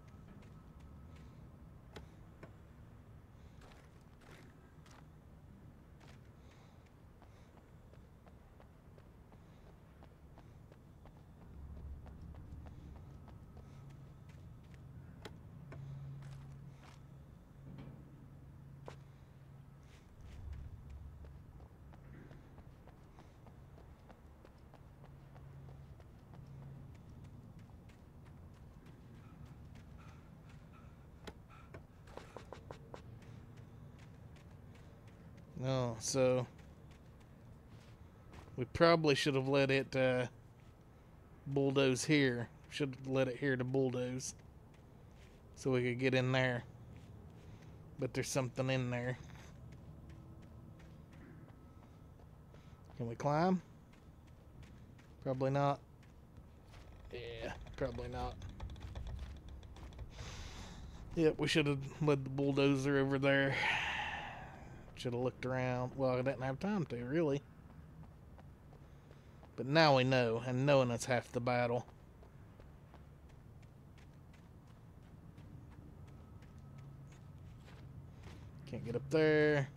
[SPEAKER 1] No, so we probably should have let it uh, bulldoze here. Should have let it here to bulldoze so we could get in there. But there's something in there. Can we climb? Probably not. Yeah, probably not. Yep, we should have led the bulldozer over there. Should have looked around. Well, I didn't have time to, really. But now we know, and knowing is half the battle. Can't get up there.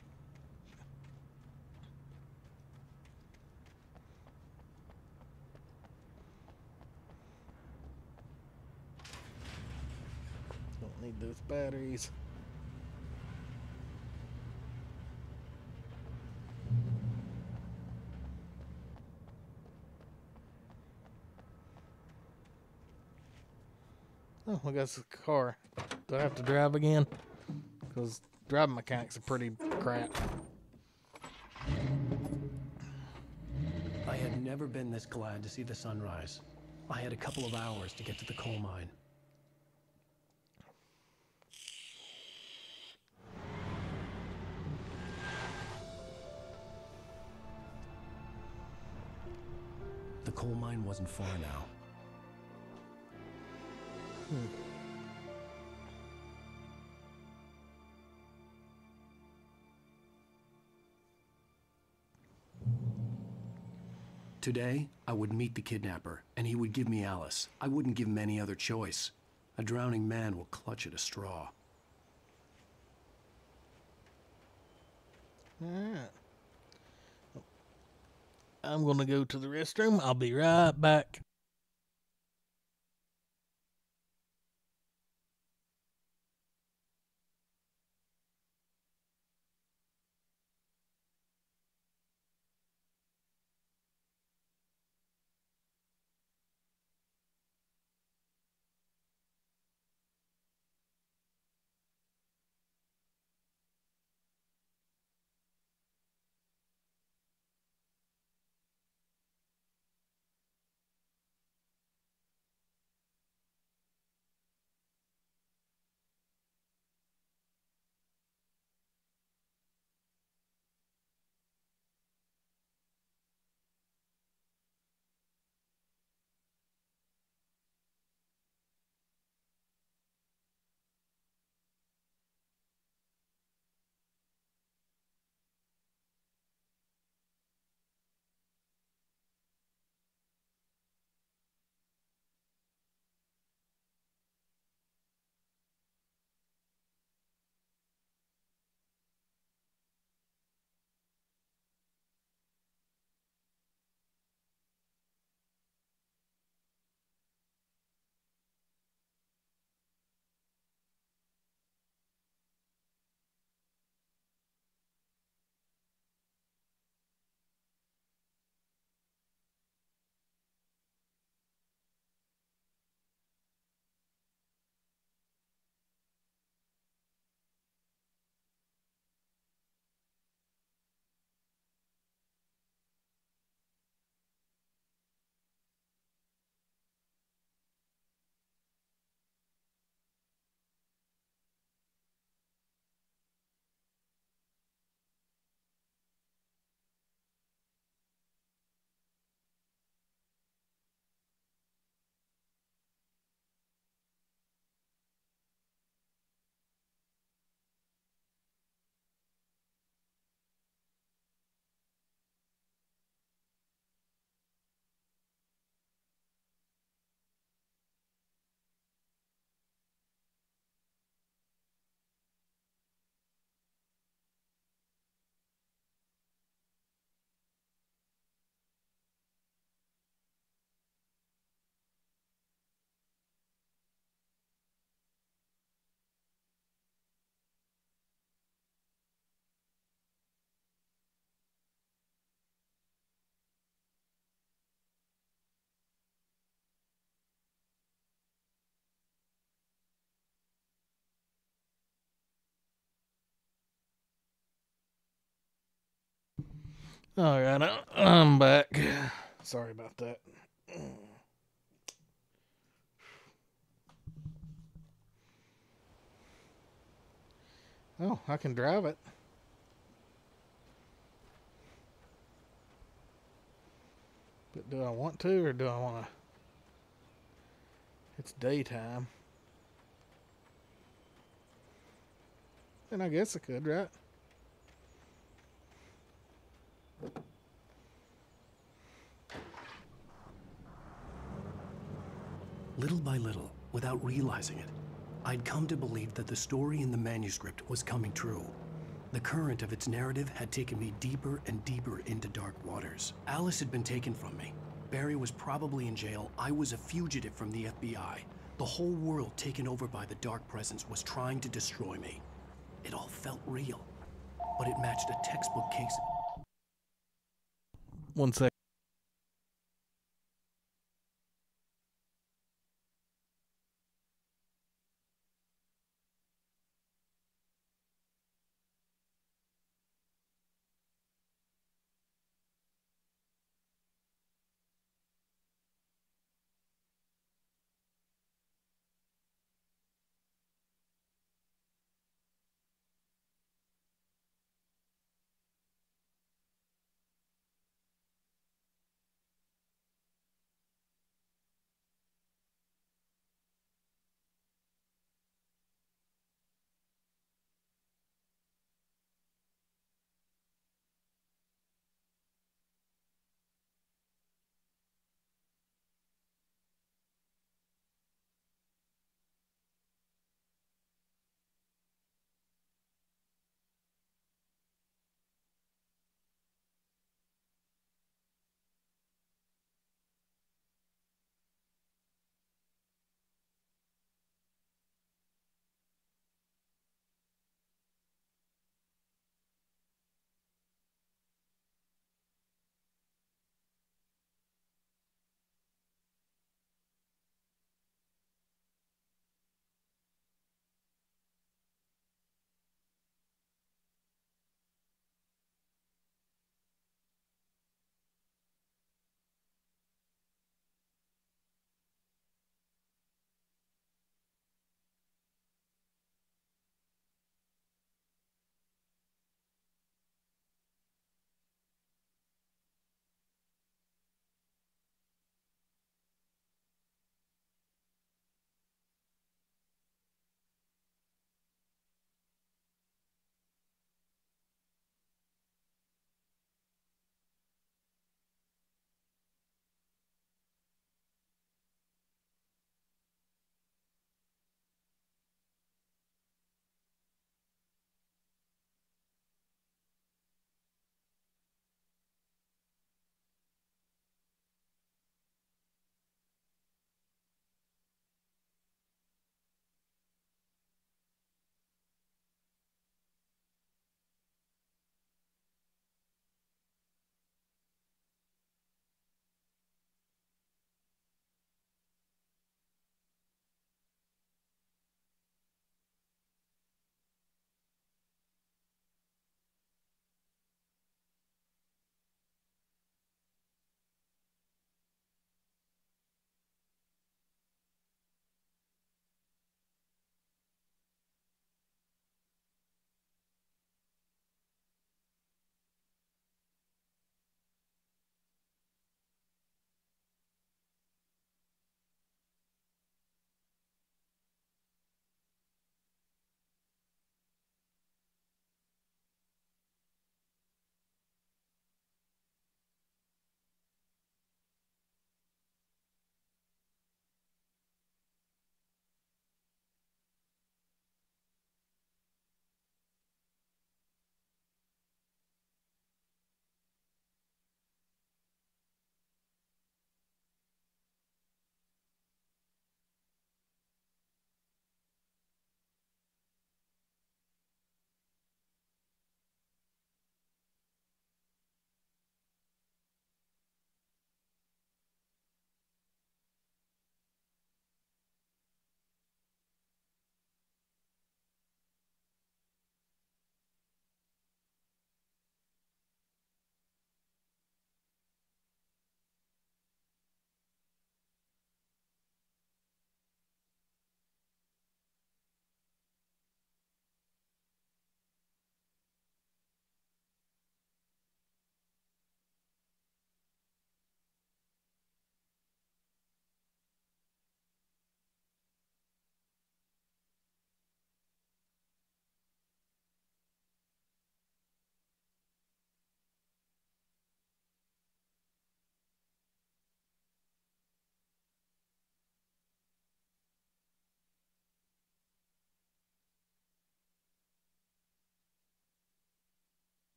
[SPEAKER 1] Don't need those batteries. Oh, I guess it's a car. Do I have to drive again? Because driving mechanics are pretty crap.
[SPEAKER 9] I had never been this glad to see the sunrise. I had a couple of hours to get to the coal mine. The coal mine wasn't far now.
[SPEAKER 1] Hmm.
[SPEAKER 9] Today, I would meet the kidnapper, and he would give me Alice. I wouldn't give him any other choice. A drowning man will clutch at a straw.
[SPEAKER 1] Alright. I'm gonna go to the restroom. I'll be right back. Alright, I'm back. Sorry about that. Oh, I can drive it. But do I want to, or do I want to? It's daytime. Then I guess I could, right?
[SPEAKER 9] Little by little, without realizing it, I'd come to believe that the story in the manuscript was coming true. The current of its narrative had taken me deeper and deeper into dark waters. Alice had been taken from me. Barry was probably in jail. I was a fugitive from the F B I. The whole world taken over by the Dark Presence was trying to destroy me. It all felt real, but it matched a textbook case.
[SPEAKER 1] One sec.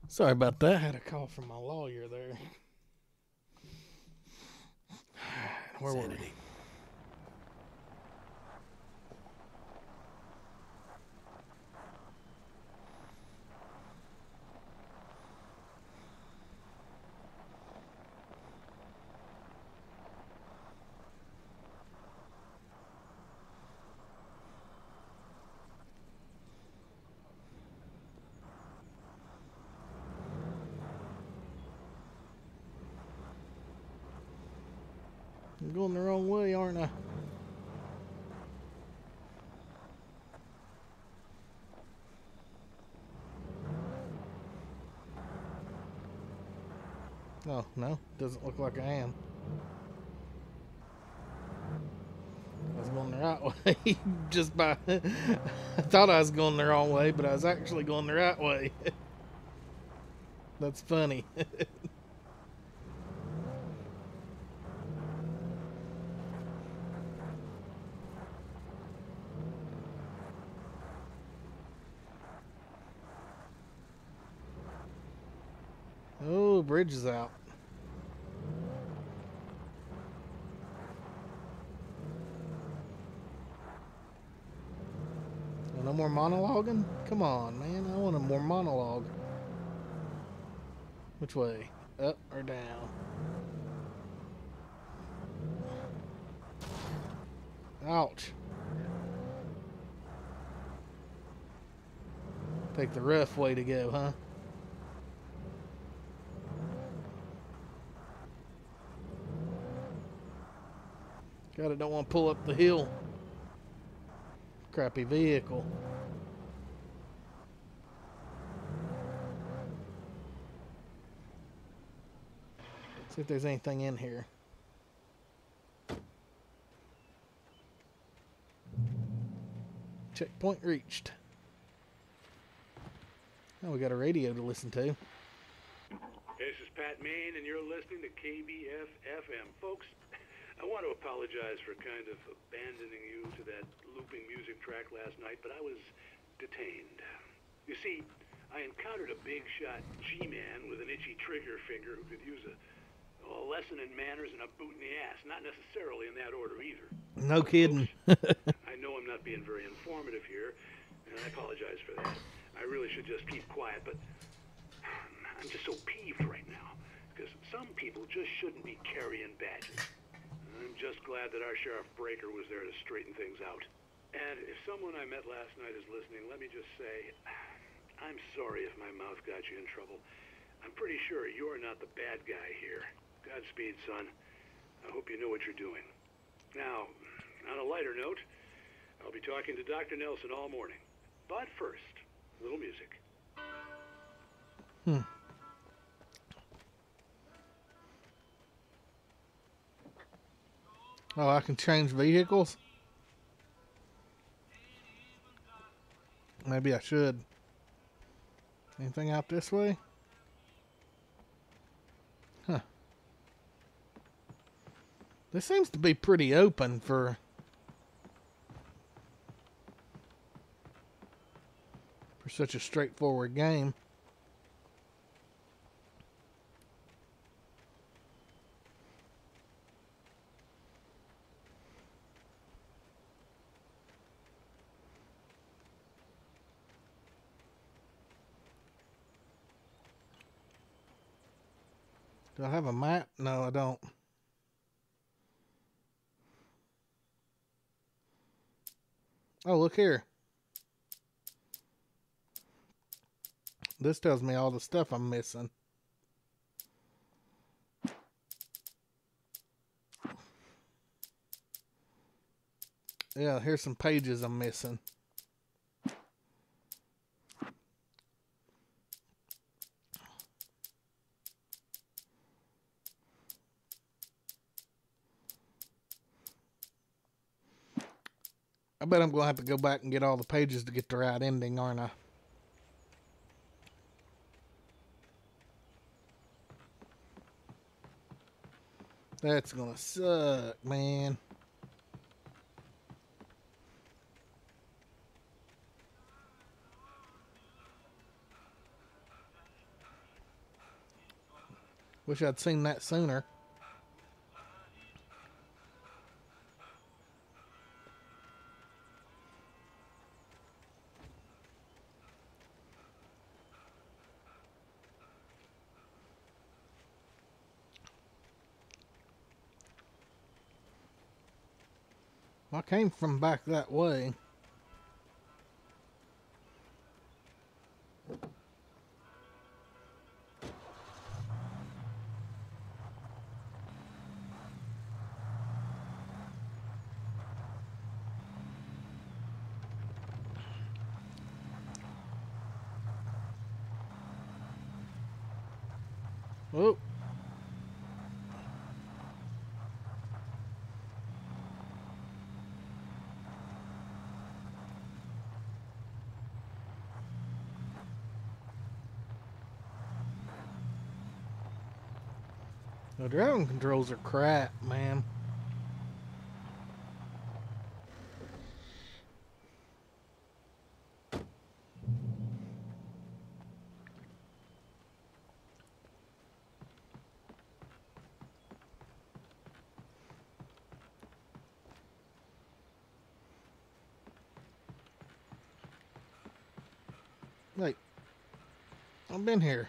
[SPEAKER 1] Sorry about that. I had a call from my lawyer there. Where were we? I'm going the wrong way, aren't I? Oh, no. Doesn't look like I am. I was going the right way. Just by... I thought I was going the wrong way, but I was actually going the right way. That's funny. Oh, bridge is out. Oh, no more monologuing? Come on, man. I want a more monologue. Which way? Up or down? Ouch. Take the rough way to go, huh? God, I don't want to pull up the hill. Crappy vehicle. See if there's anything in here. Checkpoint reached. Now we got a radio to listen to.
[SPEAKER 10] This is Pat Main, and you're listening to K B F F M. Folks, I want to apologize for kind of abandoning you to that looping music track last night, but I was detained. You see, I encountered a big shot G-man with an itchy trigger finger who could use a, a lesson in manners and a boot in the ass. Not necessarily in that order either.
[SPEAKER 1] No kidding.
[SPEAKER 10] I know I'm not being very informative here, and I apologize for that. I really should just keep quiet, but I'm just so peeved right now, because some people just shouldn't be carrying badges. I'm just glad that our Sheriff Breaker was there to straighten things out. And if someone I met last night is listening, let me just say, I'm sorry if my mouth got you in trouble. I'm pretty sure you're not the bad guy here. Godspeed, son. I hope you know what you're doing. Now, on a lighter note, I'll be talking to Doctor Nelson all morning. But first, a little music.
[SPEAKER 1] Hmm. Oh, I can change vehicles? Maybe I should. Anything out this way? Huh. This seems to be pretty open for... for such a straightforward game. Do I have a map? No, I don't. Oh, look here. This tells me all the stuff I'm missing. Yeah, here's some pages I'm missing. I bet I'm going to have to go back and get all the pages to get the right ending, aren't I? That's going to suck, man. Wish I'd seen that sooner. I came from back that way. Oh. The driving controls are crap, man. Wait, I've been here.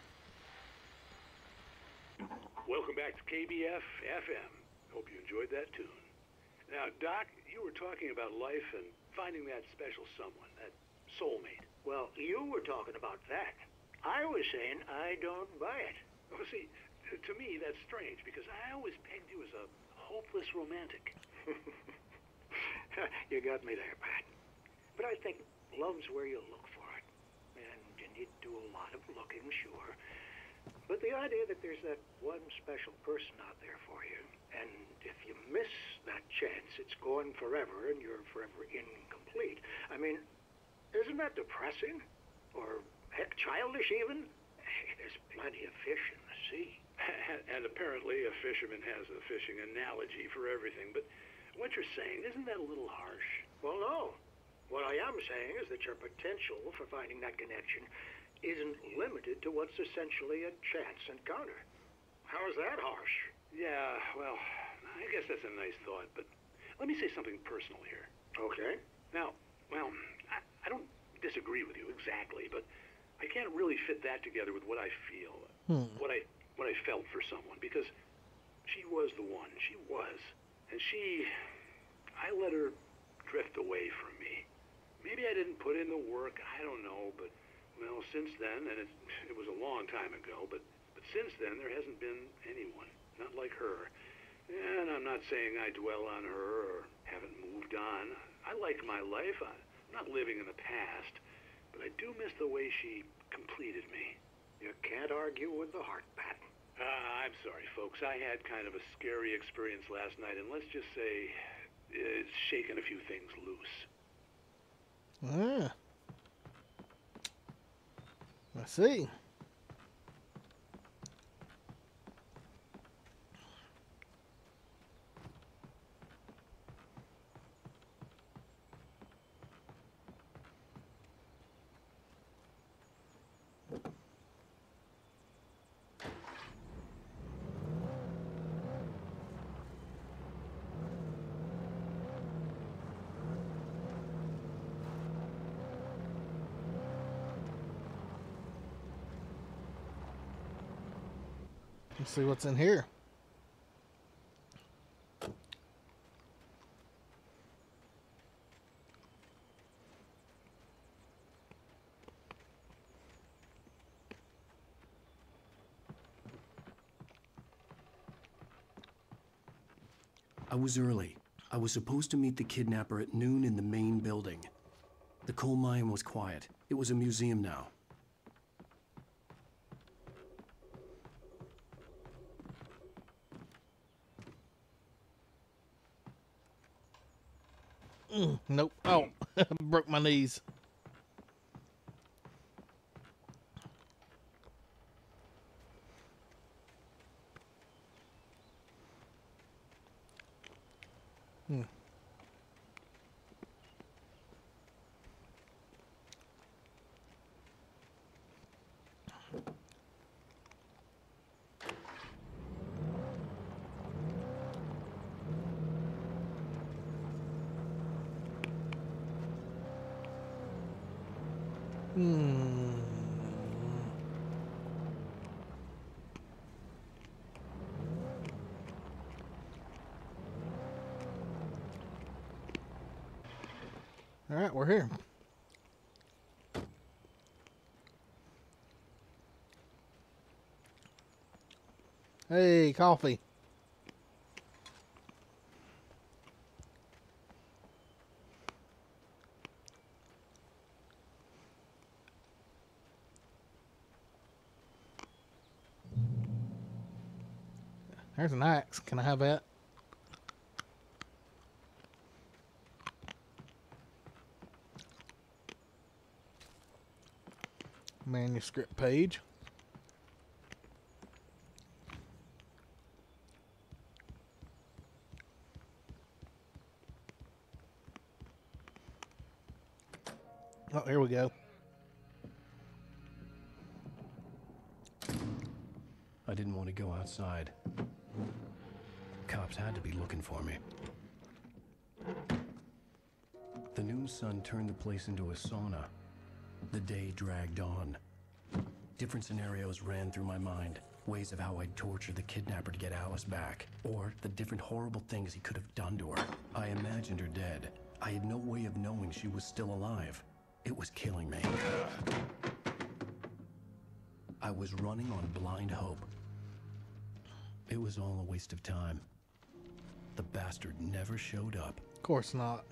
[SPEAKER 10] Welcome back to K B F F M. Hope you enjoyed that tune. Now, Doc, you were talking about life and finding that special someone, that soulmate.
[SPEAKER 18] Well, you were talking about that. I was saying I don't buy it.
[SPEAKER 10] Well, see, to me, that's strange, because I always pegged you as a hopeless romantic.
[SPEAKER 18] You got me there, Pat. But I think love's where you look for it. And you need to do a lot of looking, sure. But the idea that there's that one special person out there for you, and if you miss that chance, it's gone forever, and you're forever incomplete. I mean, isn't that depressing? Or, heck, childish even? There's plenty of fish in the sea.
[SPEAKER 10] And apparently a fisherman has a fishing analogy for everything, but what you're saying, isn't that a little harsh?
[SPEAKER 18] Well, no. What I am saying is that your potential for finding that connection isn't limited to what's essentially a chance encounter. How is that harsh?
[SPEAKER 10] Yeah, well, I guess that's a nice thought, but let me say something personal here.
[SPEAKER 18] Okay.
[SPEAKER 10] Now, well, I, I don't disagree with you exactly, but I can't really fit that together with what I feel,
[SPEAKER 1] Hmm.
[SPEAKER 10] what I what I felt for someone, because she was the one. She was. And she, I let her drift away from me. Maybe I didn't put in the work, I don't know, but well, since then, and it, it was a long time ago, but, but since then, there hasn't been anyone, not like her. And I'm not saying I dwell on her or haven't moved on. I like my life. I'm not living in the past, but I do miss the way she completed me.
[SPEAKER 18] You can't argue with the heart, Pat.
[SPEAKER 10] Uh, I'm sorry, folks. I had kind of a scary experience last night, and let's just say it's shaken a few things loose.
[SPEAKER 1] Ah. I see. Let's see what's in here.
[SPEAKER 9] I was early. I was supposed to meet the kidnapper at noon in the main building. The coal mine was quiet. It was a museum now.
[SPEAKER 1] Mm, nope. Oh, broke my knees. Hmm. Hmm. All right, we're here. Hey, coffee. There's an axe. Can I have that? Manuscript page. Oh, here we go.
[SPEAKER 9] I didn't want to go outside. Cops had to be looking for me. The noon sun turned the place into a sauna. The day dragged on. Different scenarios ran through my mind. Ways of how I'd torture the kidnapper to get Alice back. Or the different horrible things he could have done to her. I imagined her dead. I had no way of knowing she was still alive. It was killing me. I was running on blind hope. It was all a waste of time. The bastard never showed up.
[SPEAKER 1] Of course not.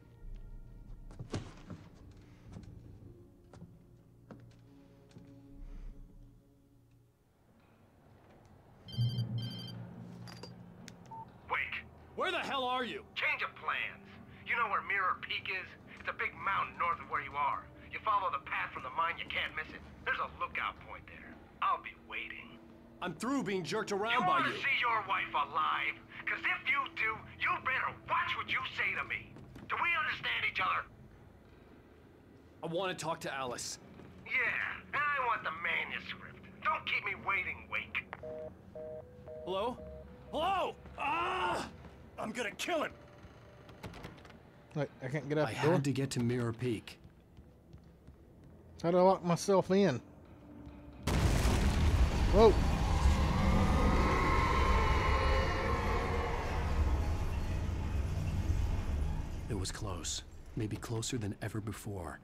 [SPEAKER 11] Wait.
[SPEAKER 17] Where the hell are you?
[SPEAKER 11] Change of plans. You know where Mirror Peak is? It's a big mountain north of where you are. You follow the path from the mine, you can't miss it. There's a lookout point there. I'll be waiting.
[SPEAKER 17] I'm through being jerked around
[SPEAKER 11] you
[SPEAKER 17] by
[SPEAKER 11] wanna
[SPEAKER 17] you.
[SPEAKER 11] see your wife alive? Because if you do, you better watch what you say to me. Do we understand each other?
[SPEAKER 17] I want to talk to Alice.
[SPEAKER 11] Yeah, and I want the manuscript. Don't keep me waiting, Wake.
[SPEAKER 17] Hello? Hello? Ah! I'm gonna kill him.
[SPEAKER 1] Wait, I can't get out
[SPEAKER 9] I
[SPEAKER 1] the door.
[SPEAKER 9] had to get to Mirror Peak.
[SPEAKER 1] How do I lock myself in? Whoa.
[SPEAKER 9] It was close. Maybe closer than ever before.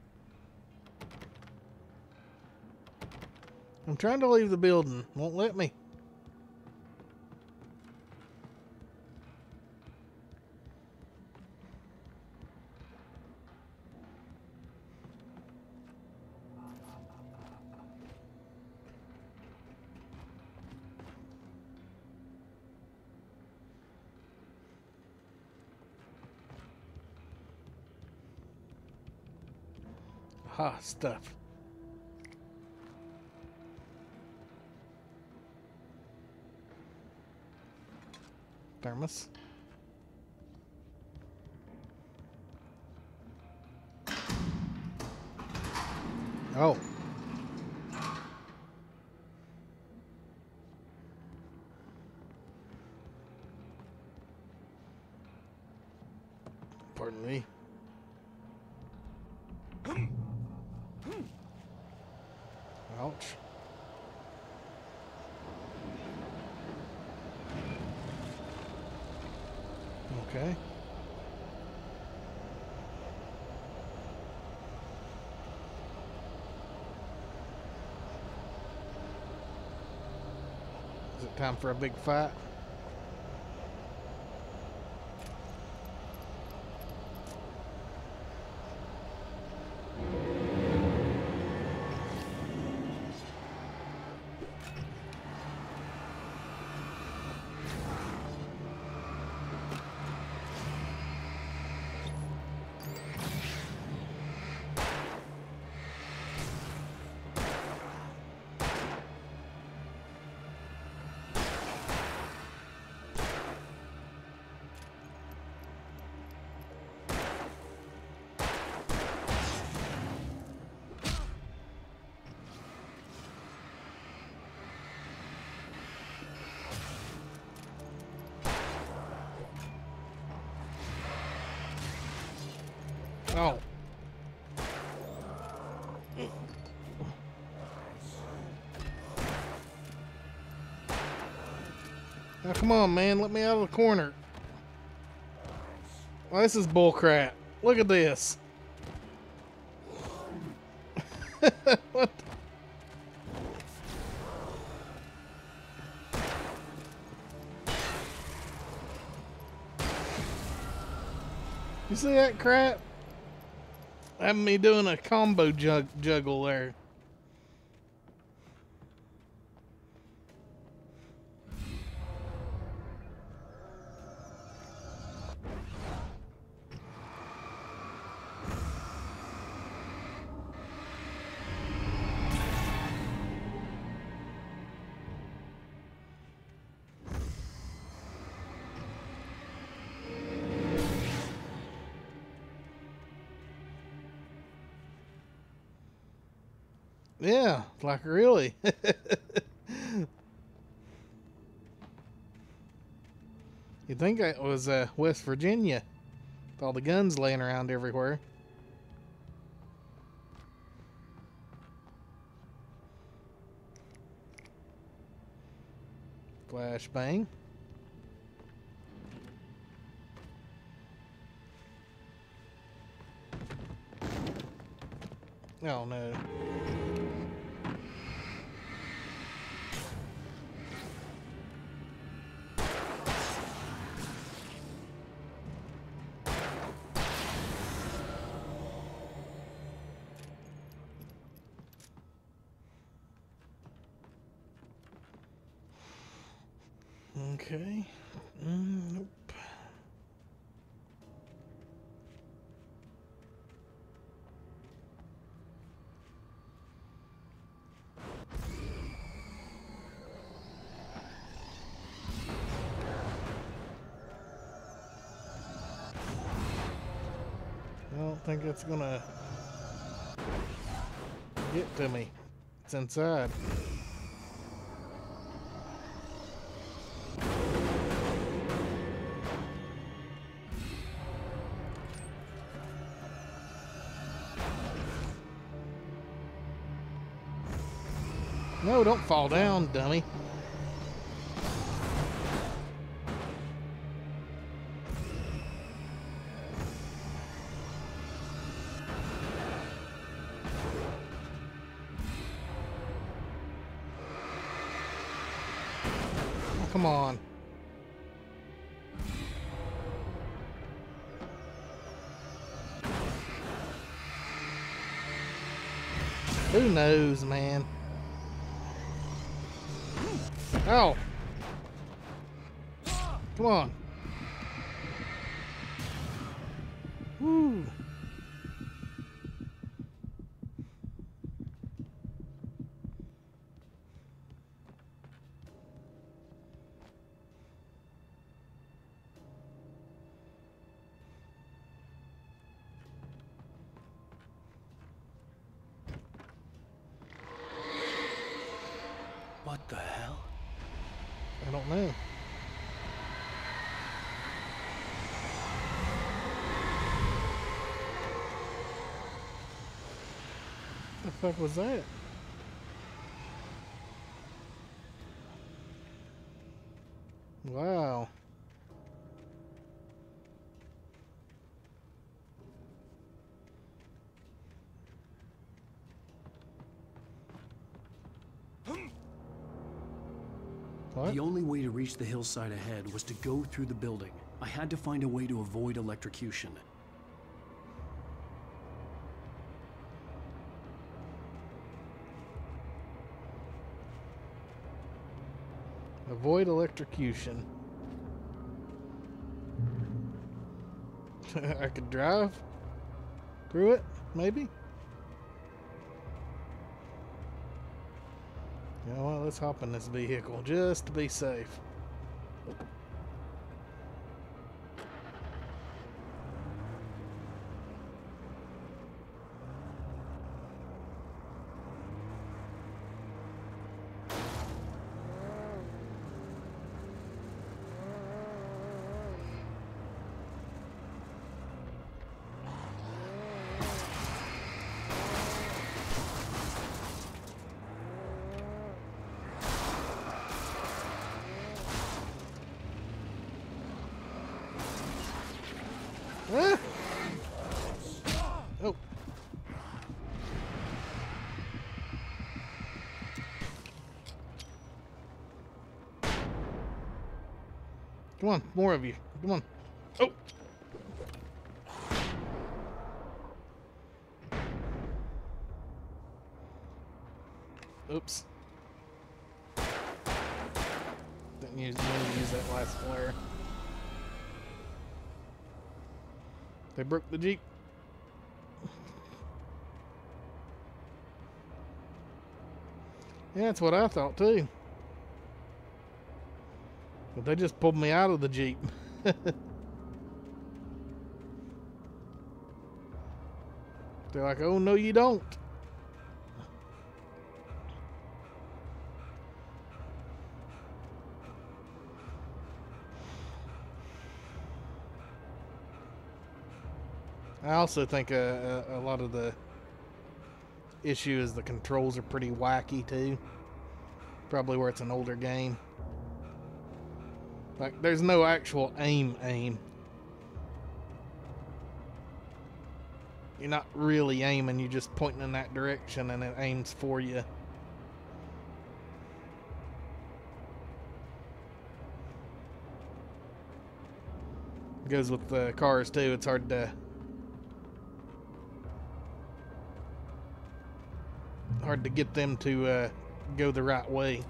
[SPEAKER 1] I'm trying to leave the building. Won't let me. Ah, stuff. Thermos. Oh. Pardon me. Ouch. Okay. Is it time for a big fight? Oh. Now come on, man, let me out of the corner. Well, this is bullcrap. Look at this. What? You see that crap? Having me doing a combo jug juggle there. Yeah, like really. You'd think it was uh, West Virginia with all the guns laying around everywhere. Flashbang. Oh no. Okay. Mm, nope. I don't think it's gonna get to me. It's inside. No, don't fall down, dummy. Oh, come on. Who knows, man? Oh! Come on. Woo!
[SPEAKER 17] What the hell?
[SPEAKER 1] I don't know. What the fuck was that? Wow.
[SPEAKER 17] The only way to reach the hillside ahead was to go through the building. I had to find a way to avoid electrocution.
[SPEAKER 1] Avoid electrocution. I could drive through it, maybe? You know what, let's hop in this vehicle just to be safe. Ah. Oh. Come on, more of you. Come on. Oh. Oops. Didn't use, didn't use that last flare. They broke the Jeep. Yeah, that's what I thought too. But they just pulled me out of the Jeep. They're like, oh no you don't. I also think a, a, a lot of the issue is the controls are pretty wacky too. Probably where it's an older game. Like, there's no actual aim aim. You're not really aiming, you're just pointing in that direction and it aims for you. Goes with the cars too, it's hard to hard to get them to uh, go the right way.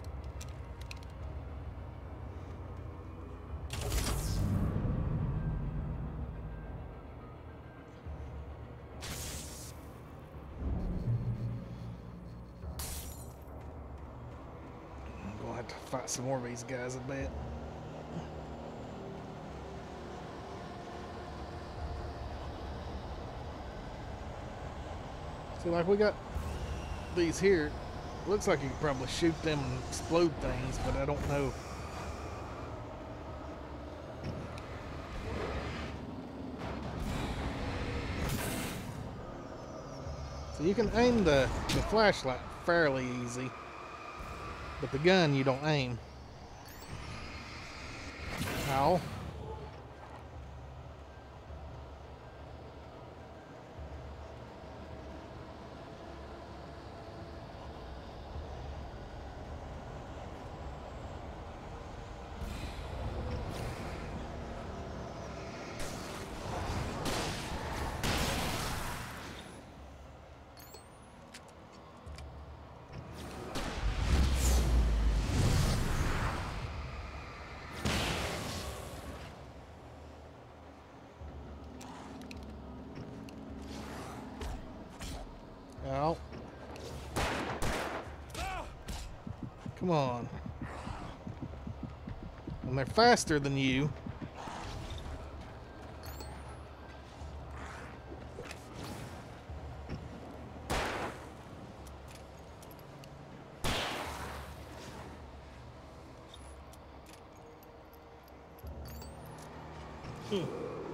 [SPEAKER 1] I'm gonna have to fight some more of these guys, I bet. See, like we got these here. Looks like you could probably shoot them and explode things, but I don't know. So you can aim the, the flashlight fairly easy, but the gun you don't aim. Ow. Ow. Come on. And they're faster than you. Hmm.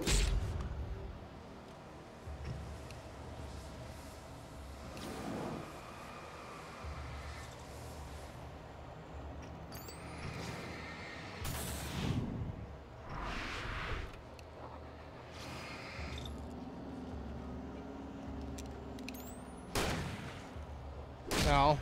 [SPEAKER 1] Ow.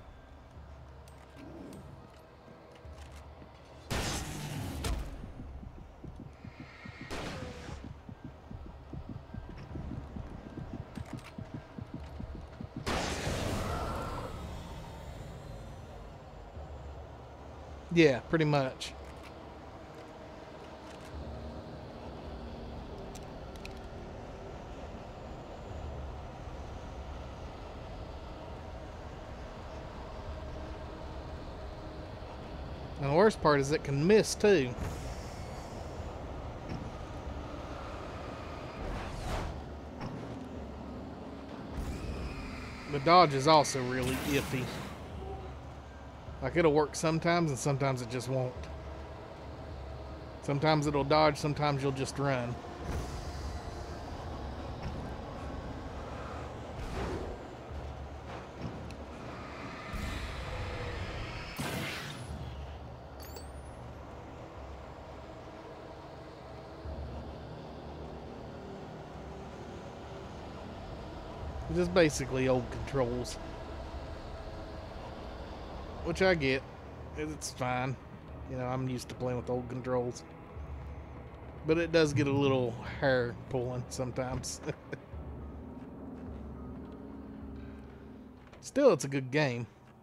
[SPEAKER 1] Yeah, pretty much. And the worst part is it can miss too. The dodge is also really iffy. Like, it'll work sometimes and sometimes it just won't. Sometimes it'll dodge, sometimes you'll just run. Just basically old controls. Which I get. It's fine. You know, I'm used to playing with old controls. But it does get a little hair pulling sometimes. Still, it's a good game.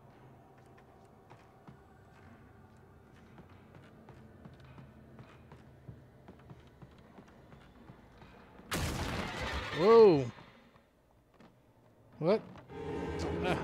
[SPEAKER 1] Whoa. What? Ah.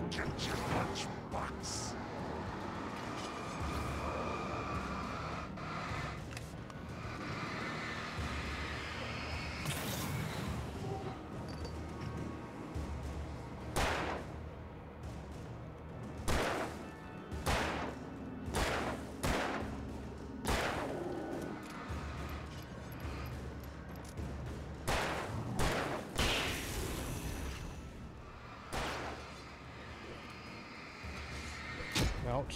[SPEAKER 1] Ouch.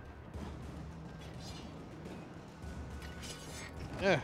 [SPEAKER 1] Yeah.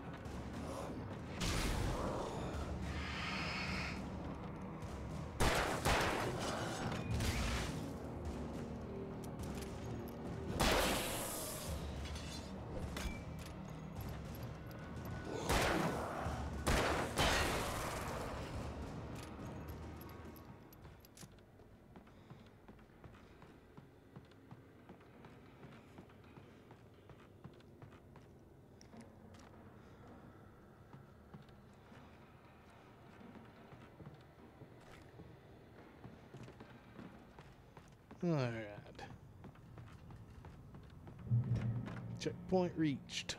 [SPEAKER 1] All right. Checkpoint reached.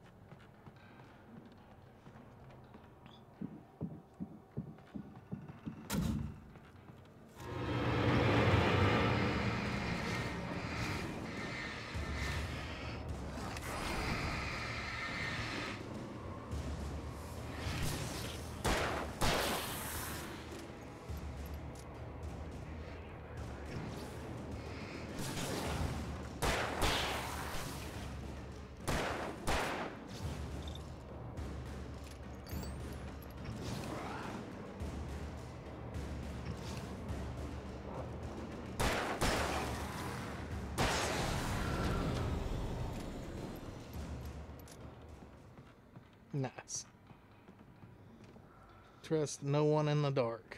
[SPEAKER 1] Nice. Trust no one in the dark.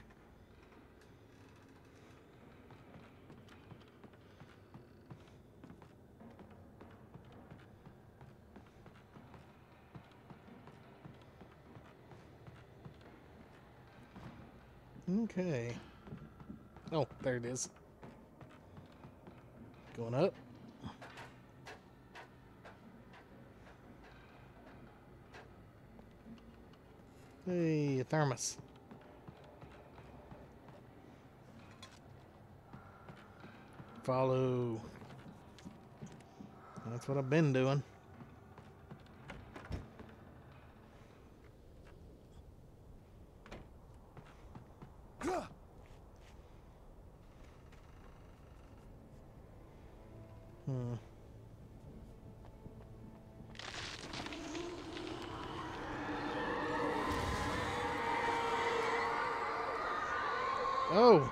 [SPEAKER 1] Okay. Oh, there it is. Going up. Hey, a thermos. Follow. That's what I've been doing. Hmm. Oh.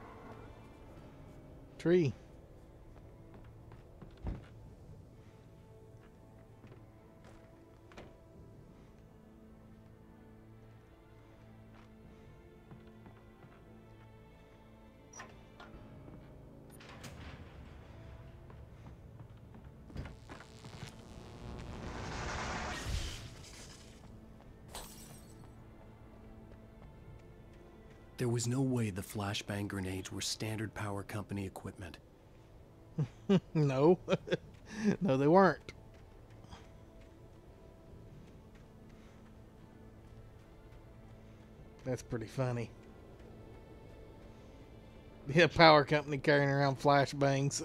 [SPEAKER 1] Tree.
[SPEAKER 17] There was no way the flashbang grenades were Standard Power Company equipment.
[SPEAKER 1] No. No, they weren't. That's pretty funny. Yeah, power company carrying around flashbangs.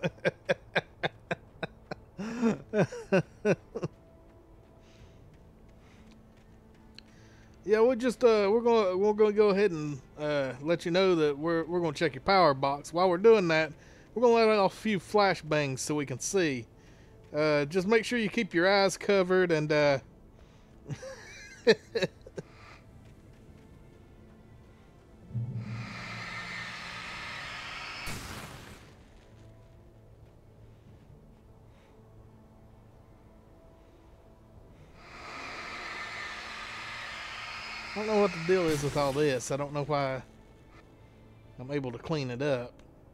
[SPEAKER 1] Yeah, we're just uh, we're gonna we're gonna go ahead and uh, let you know that we're we're gonna check your power box. While we're doing that, we're gonna let off a few flashbangs so we can see. Uh, just make sure you keep your eyes covered and. Uh, don't know what the deal is with all this. I don't know why I'm able to clean it up.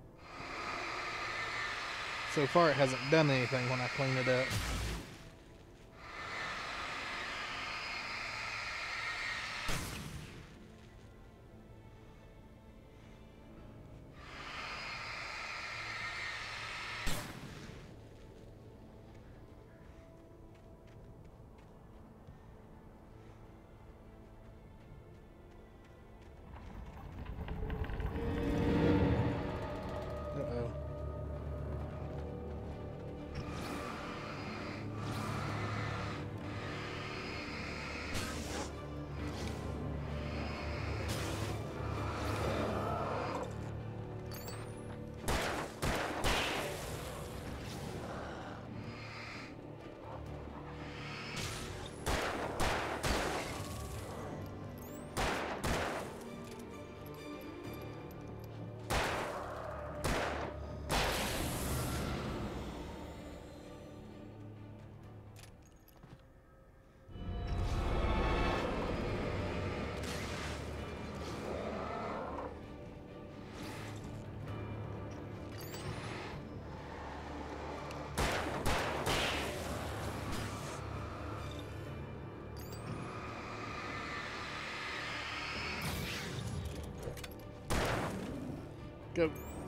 [SPEAKER 1] So far it hasn't done anything when I clean it up. Go.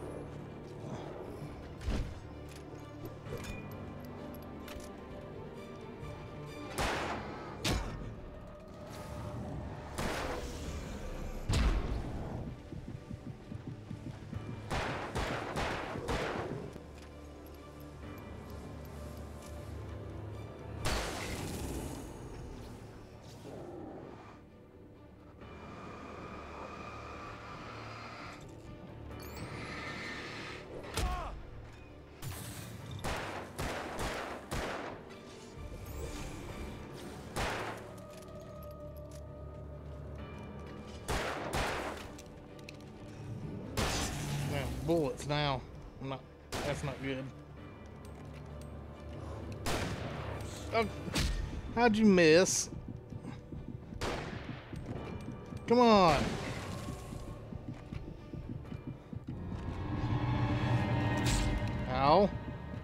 [SPEAKER 1] Bullets now. I'm not. That's not good. Oh, how'd you miss? Come on. Ow.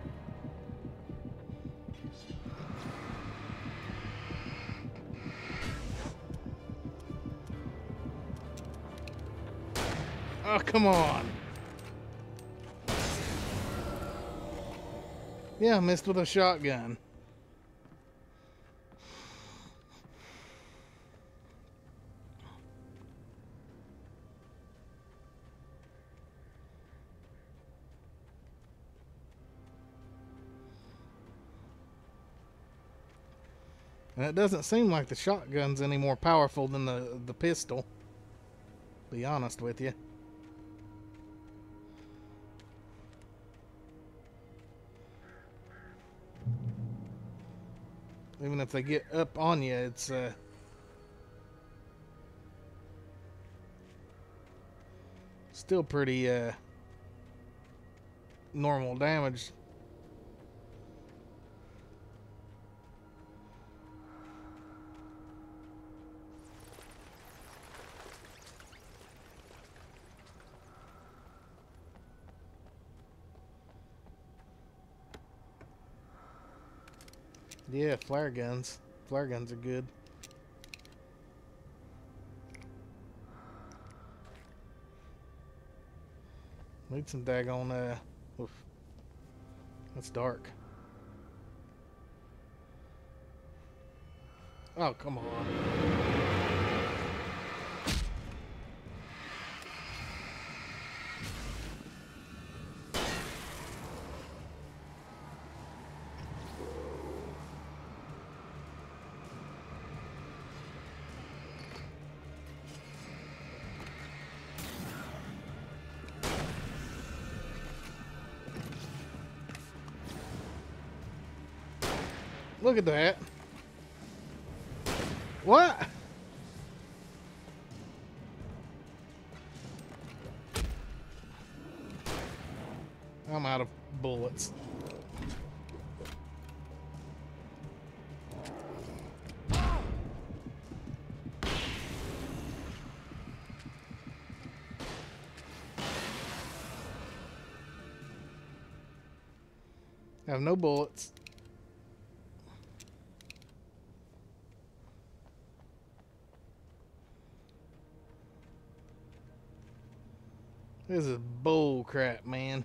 [SPEAKER 1] Oh, come on. Yeah, I missed with a shotgun. And it doesn't seem like the shotgun's any more powerful than the, the pistol. Be honest with you. Even if they get up on you, it's uh, still pretty uh, normal damage. Yeah, flare guns. Flare guns are good. Need some daggone, uh, oof. That's dark. Oh, come on. Look at that. What? I'm out of bullets. Have no bullets. This is bull crap, man.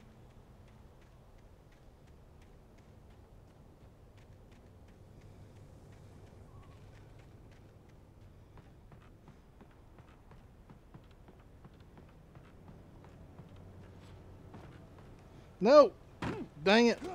[SPEAKER 1] No! Dang it.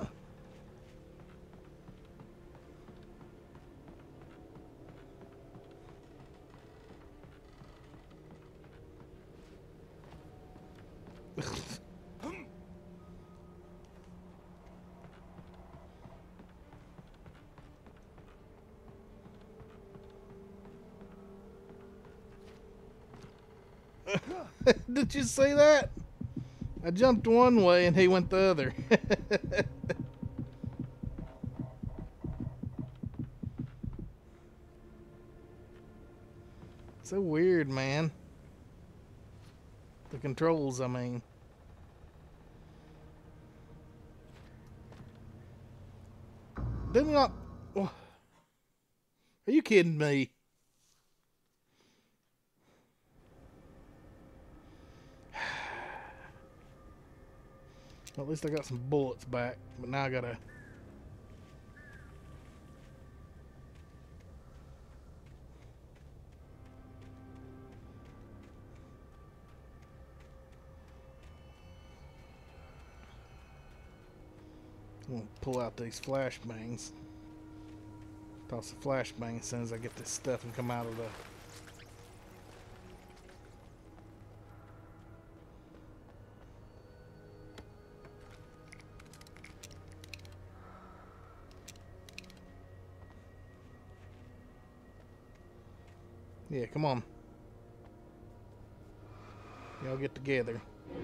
[SPEAKER 1] Did you see that? I jumped one way and he went the other. So weird, man. The controls, I mean. Did we not... Are you kidding me? Well, at least I got some bullets back, but now I gotta... I'm gonna pull out these flashbangs. Toss a flashbang as soon as I get this stuff and come out of the... Yeah, come on. Y'all get together.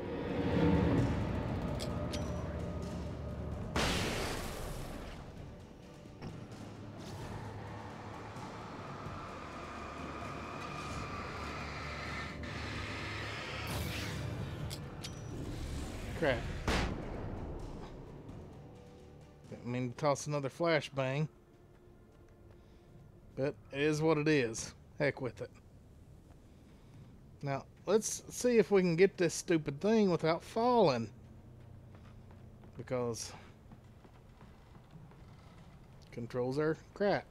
[SPEAKER 1] Crap. Didn't mean to toss another flashbang. But it is what it is. Heck with it. Now, let's see if we can get this stupid thing without falling. Because controls are crap.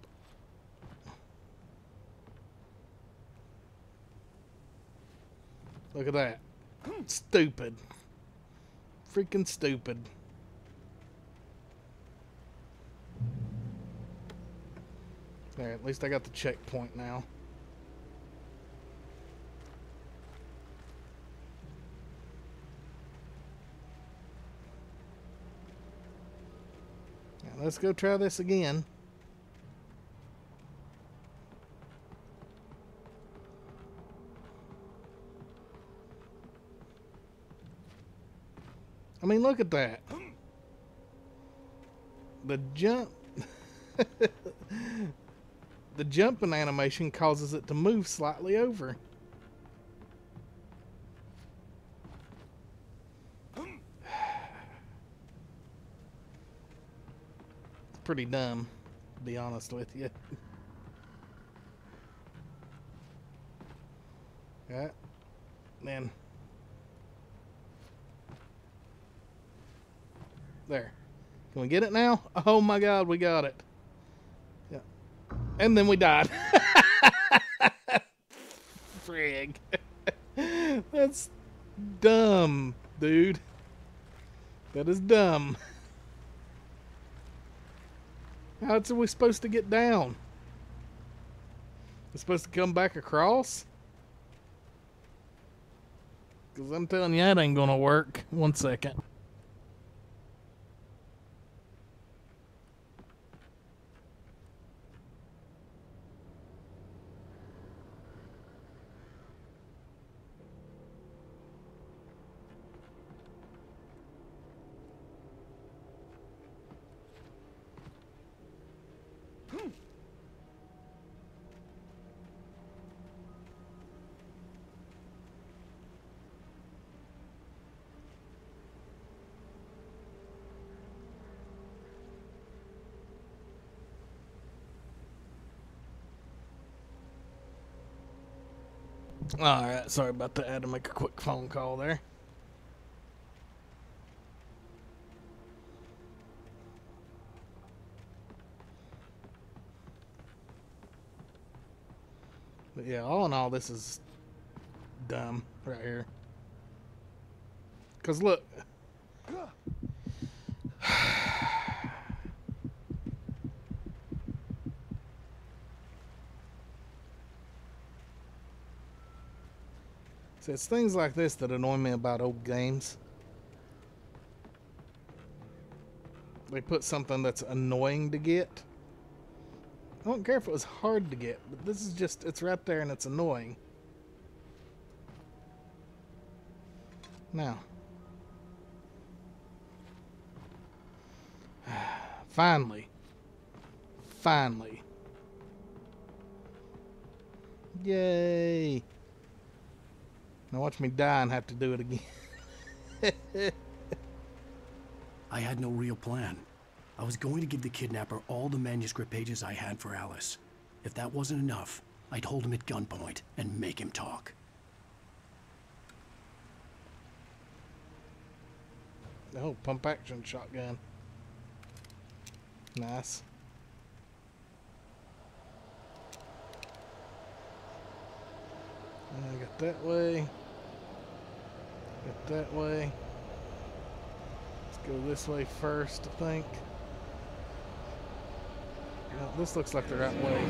[SPEAKER 1] Look at that. Stupid. Freaking stupid. There, at least I got the checkpoint now. Now let's go try this again. I mean, look at that. The jump... the jumping animation causes it to move slightly over. It's pretty dumb, to be honest with you. Yeah. Then... There. Can we get it now? Oh my god, we got it. Yeah. And then we died. Frig. That's dumb, dude. That is dumb. How are we supposed to get down? We're supposed to come back across? Because I'm telling you, that ain't gonna work. One second. Alright, sorry about that. I had to make a quick phone call there. But yeah, all in all, this is dumb right here. Because look. See, it's things like this that annoy me about old games. They put something that's annoying to get. I don't care if it was hard to get, but this is just, it's right there and it's annoying. Now. Finally. Finally. Yay. Now watch me die and have to do it again.
[SPEAKER 17] I had no real plan. I was going to give the kidnapper all the manuscript pages I had for Alice. If that wasn't enough, I'd hold him at gunpoint and make him talk.
[SPEAKER 1] Oh, pump action shotgun. Nice. I got that way. Got that way. Let's go this way first, I think. No, this looks like the right way.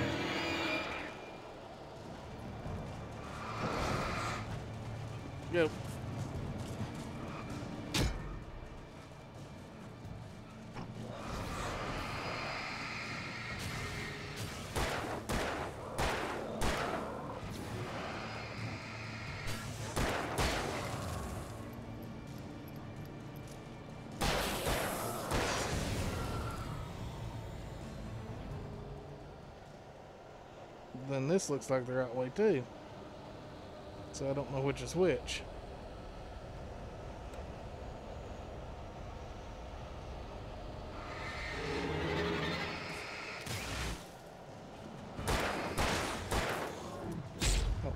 [SPEAKER 1] Go. Then this looks like the right way too. So I don't know which is which. Oh.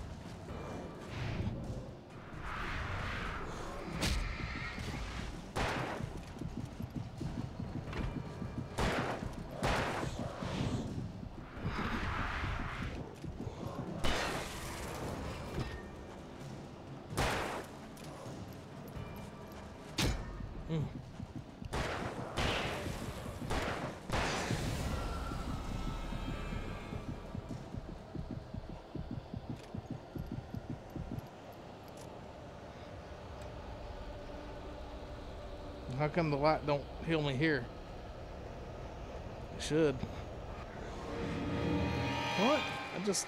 [SPEAKER 1] Mm. How come the light don't heal me here? It should. What? I just...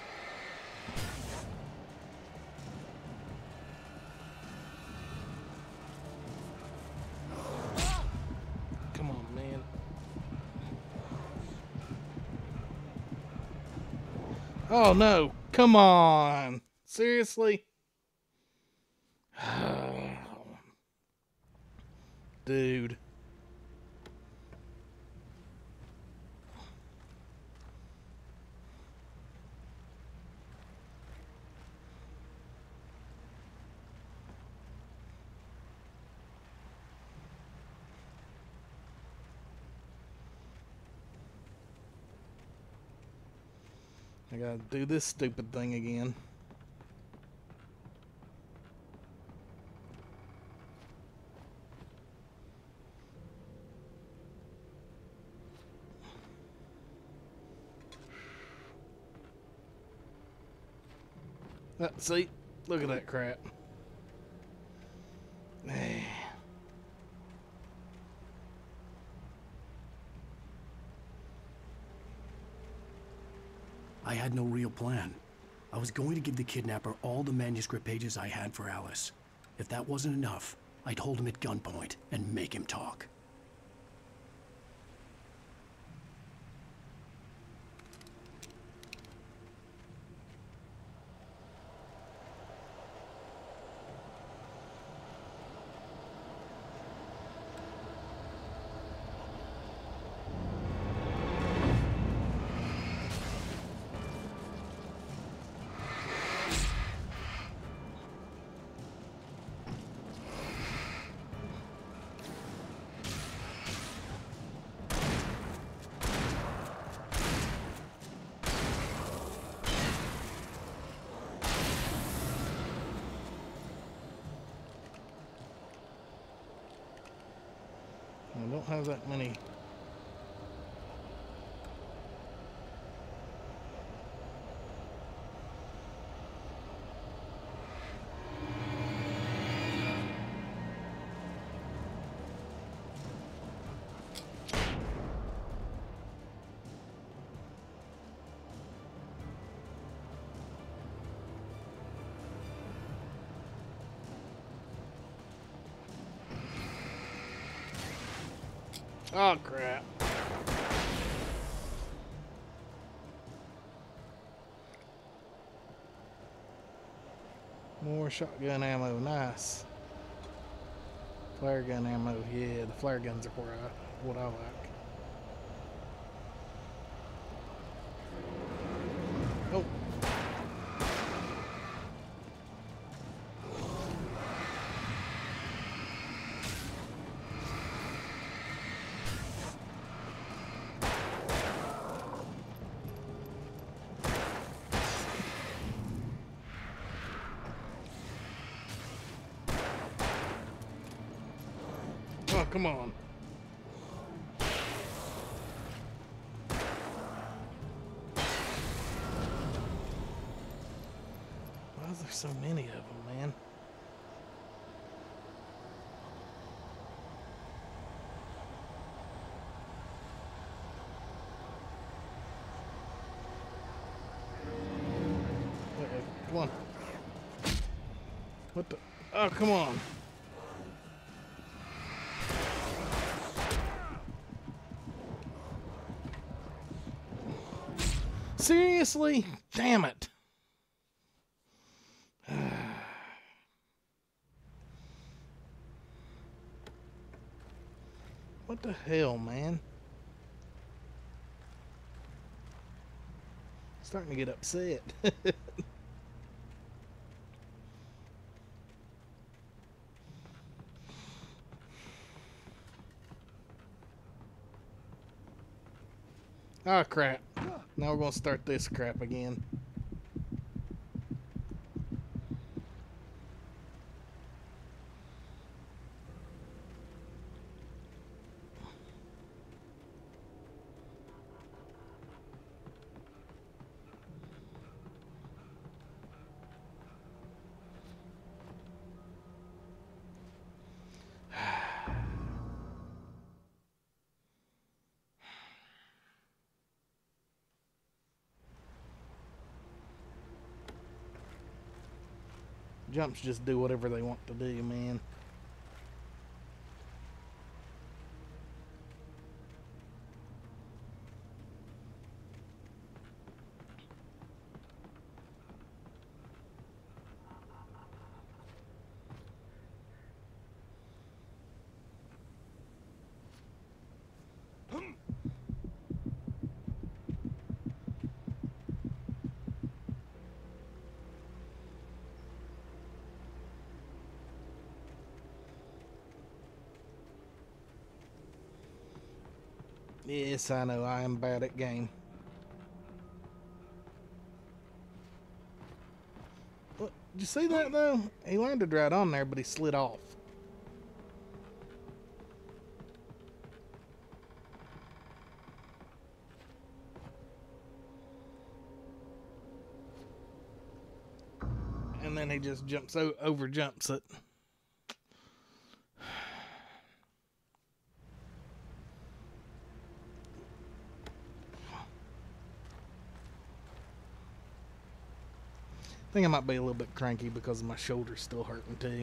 [SPEAKER 1] Come on, man. Oh, no. Come on. Seriously? Dude. I gotta do this stupid thing again. Uh, see? Look at that crap.
[SPEAKER 17] I had no real plan. I was going to give the kidnapper all the manuscript pages I had for Alice. If that wasn't enough, I'd hold him at gunpoint and make him talk.
[SPEAKER 1] have that many. Oh, crap. More shotgun ammo. Nice. Flare gun ammo. Yeah, the flare guns are where I, what I like. Oh. Oh, come on. Why is there so many of them, man? Uh-oh, come on. What the? Oh, come on. Seriously? Damn it. What the hell, man? Starting to get upset. Oh, crap. Now we're going to start this crap again. Jumps just do whatever they want to do, man. Yes, I know, I am bad at game. What, did you see that though? He landed right on there, but he slid off. And then he just jumps o- over jumps it. I think I might be a little bit cranky because my shoulder's still hurting too.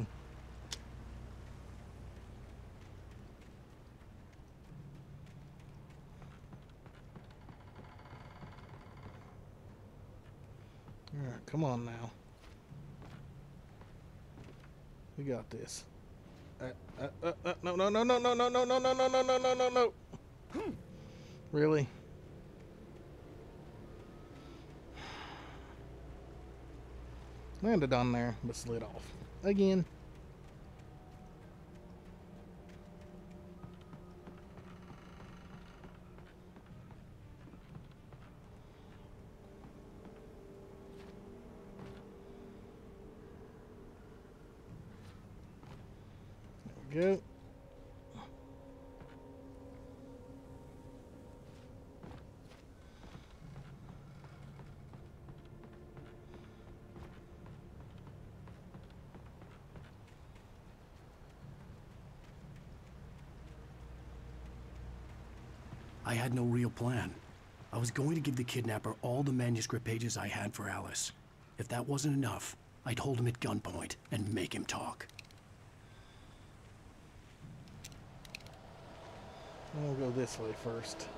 [SPEAKER 1] Alright, come on now. We got this. Uh, uh, uh, uh, no, no, no, no, no, no, no, no, no, no, no, no, no, no, no. Really? Landed on there, but slid off. Again. There we go.
[SPEAKER 17] I had no real plan. I was going to give the kidnapper all the manuscript pages I had for Alice. If that wasn't enough, I'd hold him at gunpoint and make him talk.
[SPEAKER 1] We'll go this way first.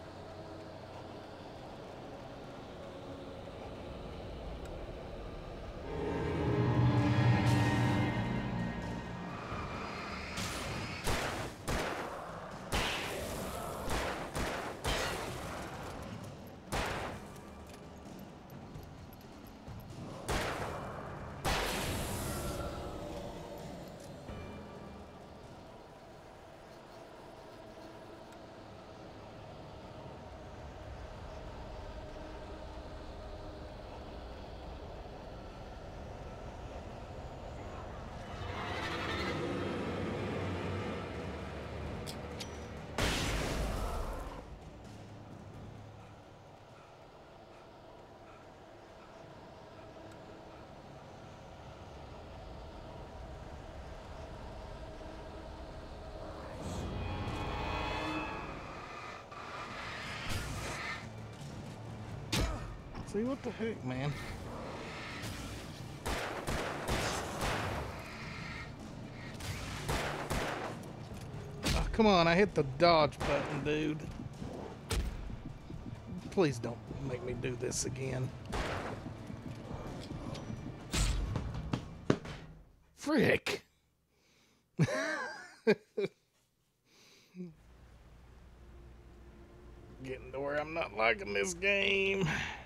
[SPEAKER 1] See, what the heck, man? Oh, come on, I hit the dodge button, dude. Please don't make me do this again. Frick! Getting to where I'm not liking this game.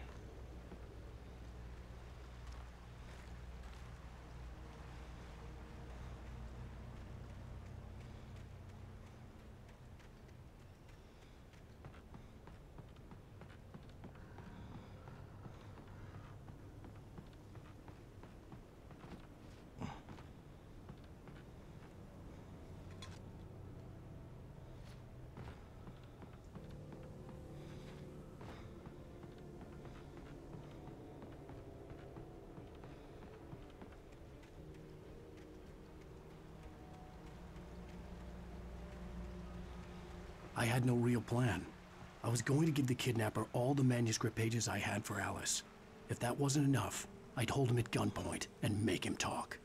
[SPEAKER 17] I had no real plan. I was going to give the kidnapper all the manuscript pages I had for Alice. If that wasn't enough, I'd hold him at gunpoint and make him talk.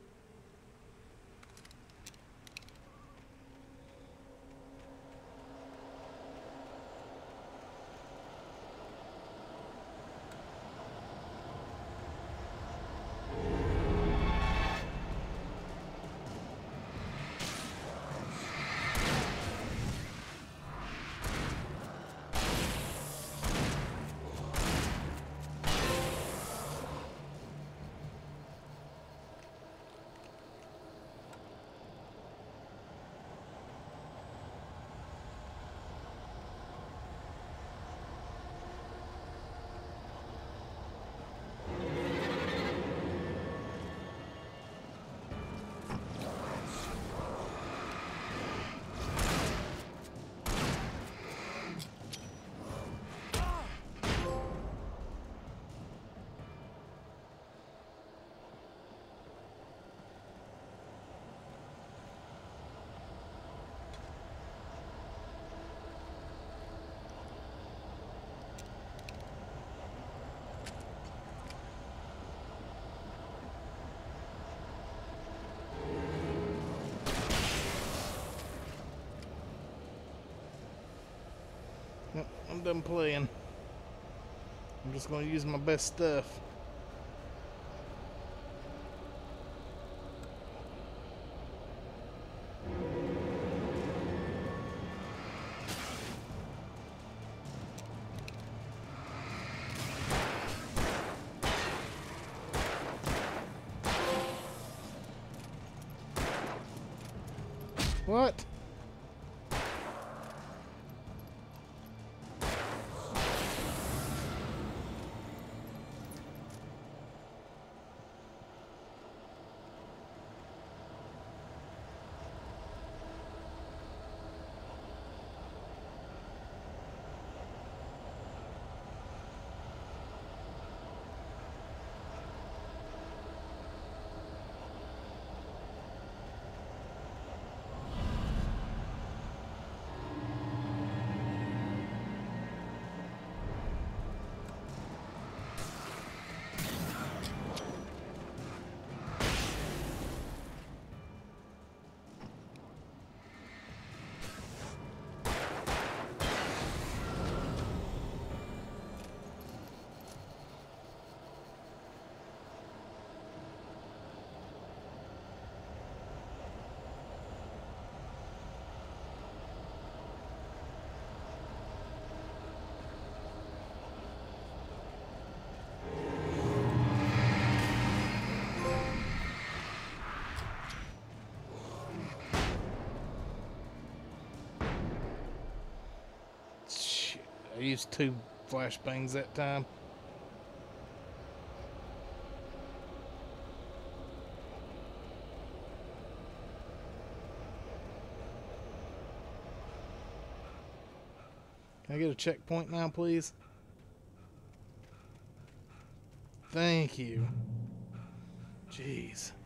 [SPEAKER 1] I'm done playing. I'm just going to use my best stuff. What? I used two flashbangs that time. Can I get a checkpoint now, please? Thank you. Jeez.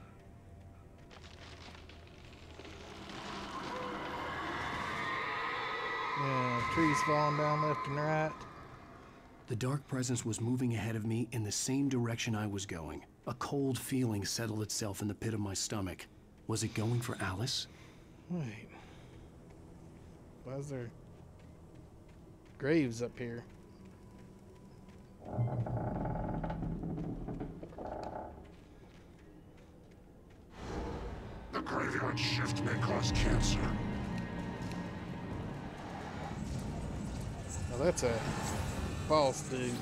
[SPEAKER 1] Yeah, trees falling down left and right.
[SPEAKER 17] The dark presence was moving ahead of me in the same direction I was going. A cold feeling settled itself in the pit of my stomach. Was it going for Alice?
[SPEAKER 1] Wait. Why is there graves up here?
[SPEAKER 7] The graveyard shift may cause cancer.
[SPEAKER 1] Oh, that's a false dude.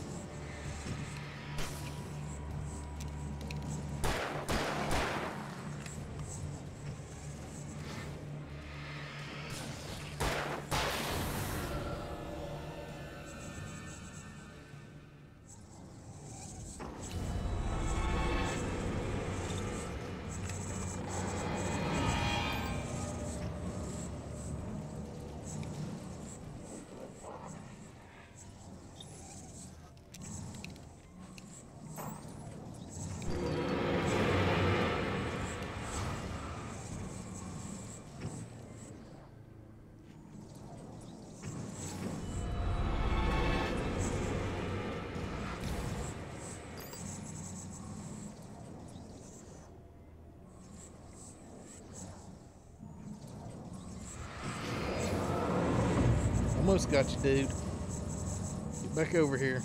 [SPEAKER 1] Almost got you, dude. Get back over here.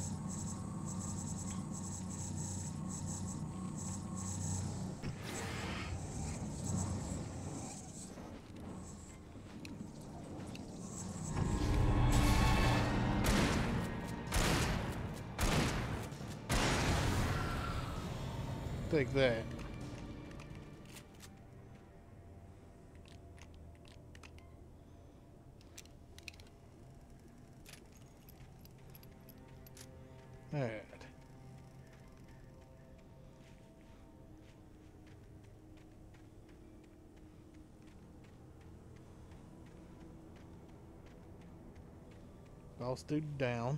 [SPEAKER 1] Take that. All right. False dude down.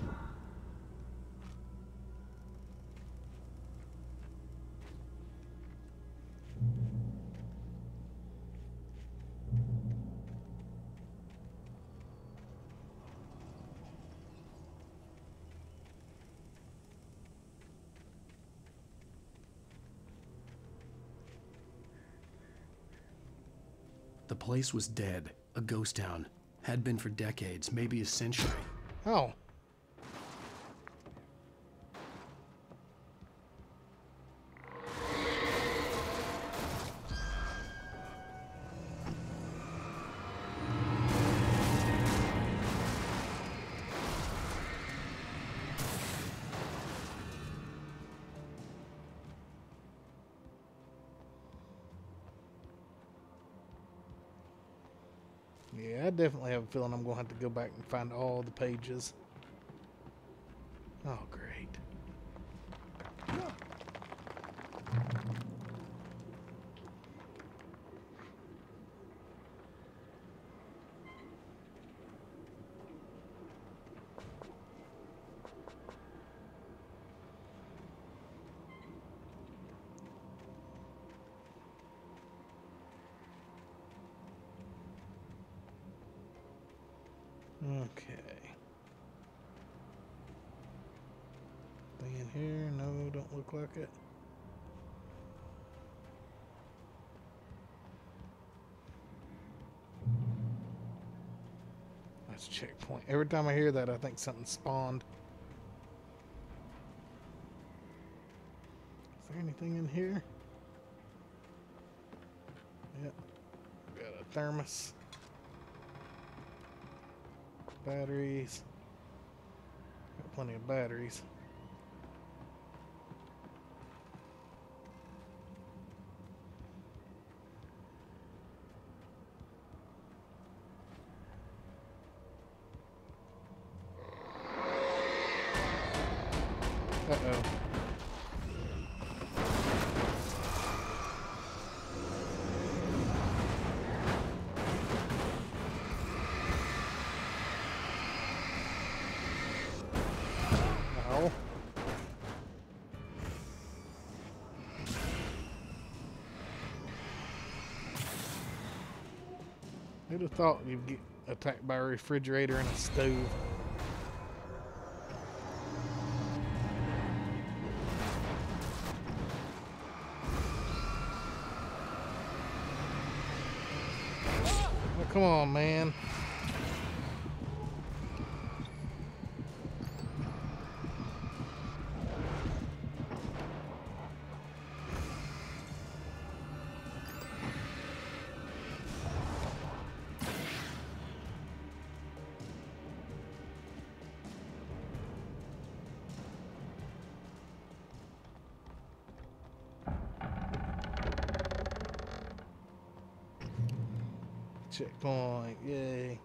[SPEAKER 17] The place was dead. A ghost town. Had been for decades, maybe a century.
[SPEAKER 1] Oh. Yeah, I definitely have a feeling I'm going to have to go back and find all the pages. Oh, great. Okay. Thing in here? No, don't look like it. That's a checkpoint. Every time I hear that, I think something spawned. Is there anything in here? Yep. Got a thermos. Batteries. Got plenty of batteries. Uh-oh. Ow. Who'd have thought you'd get attacked by a refrigerator and a stove? Oh, come on, man. Checkpoint, yay.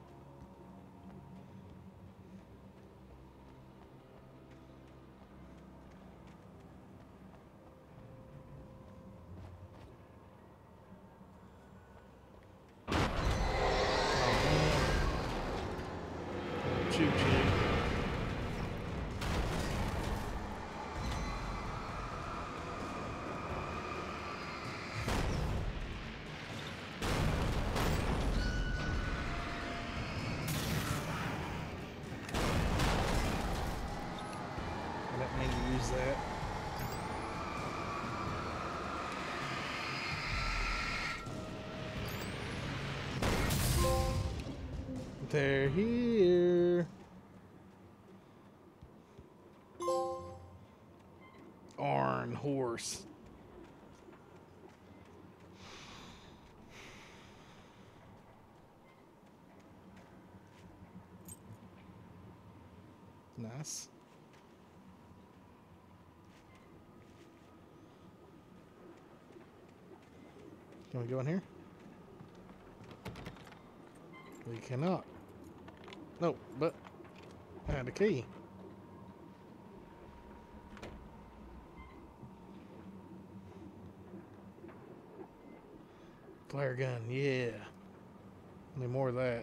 [SPEAKER 1] Choo-choo. That. They're here. Arn horse. Nice. Can we go in here? We cannot. No, but I had a key. Flare gun, yeah. Need more of that.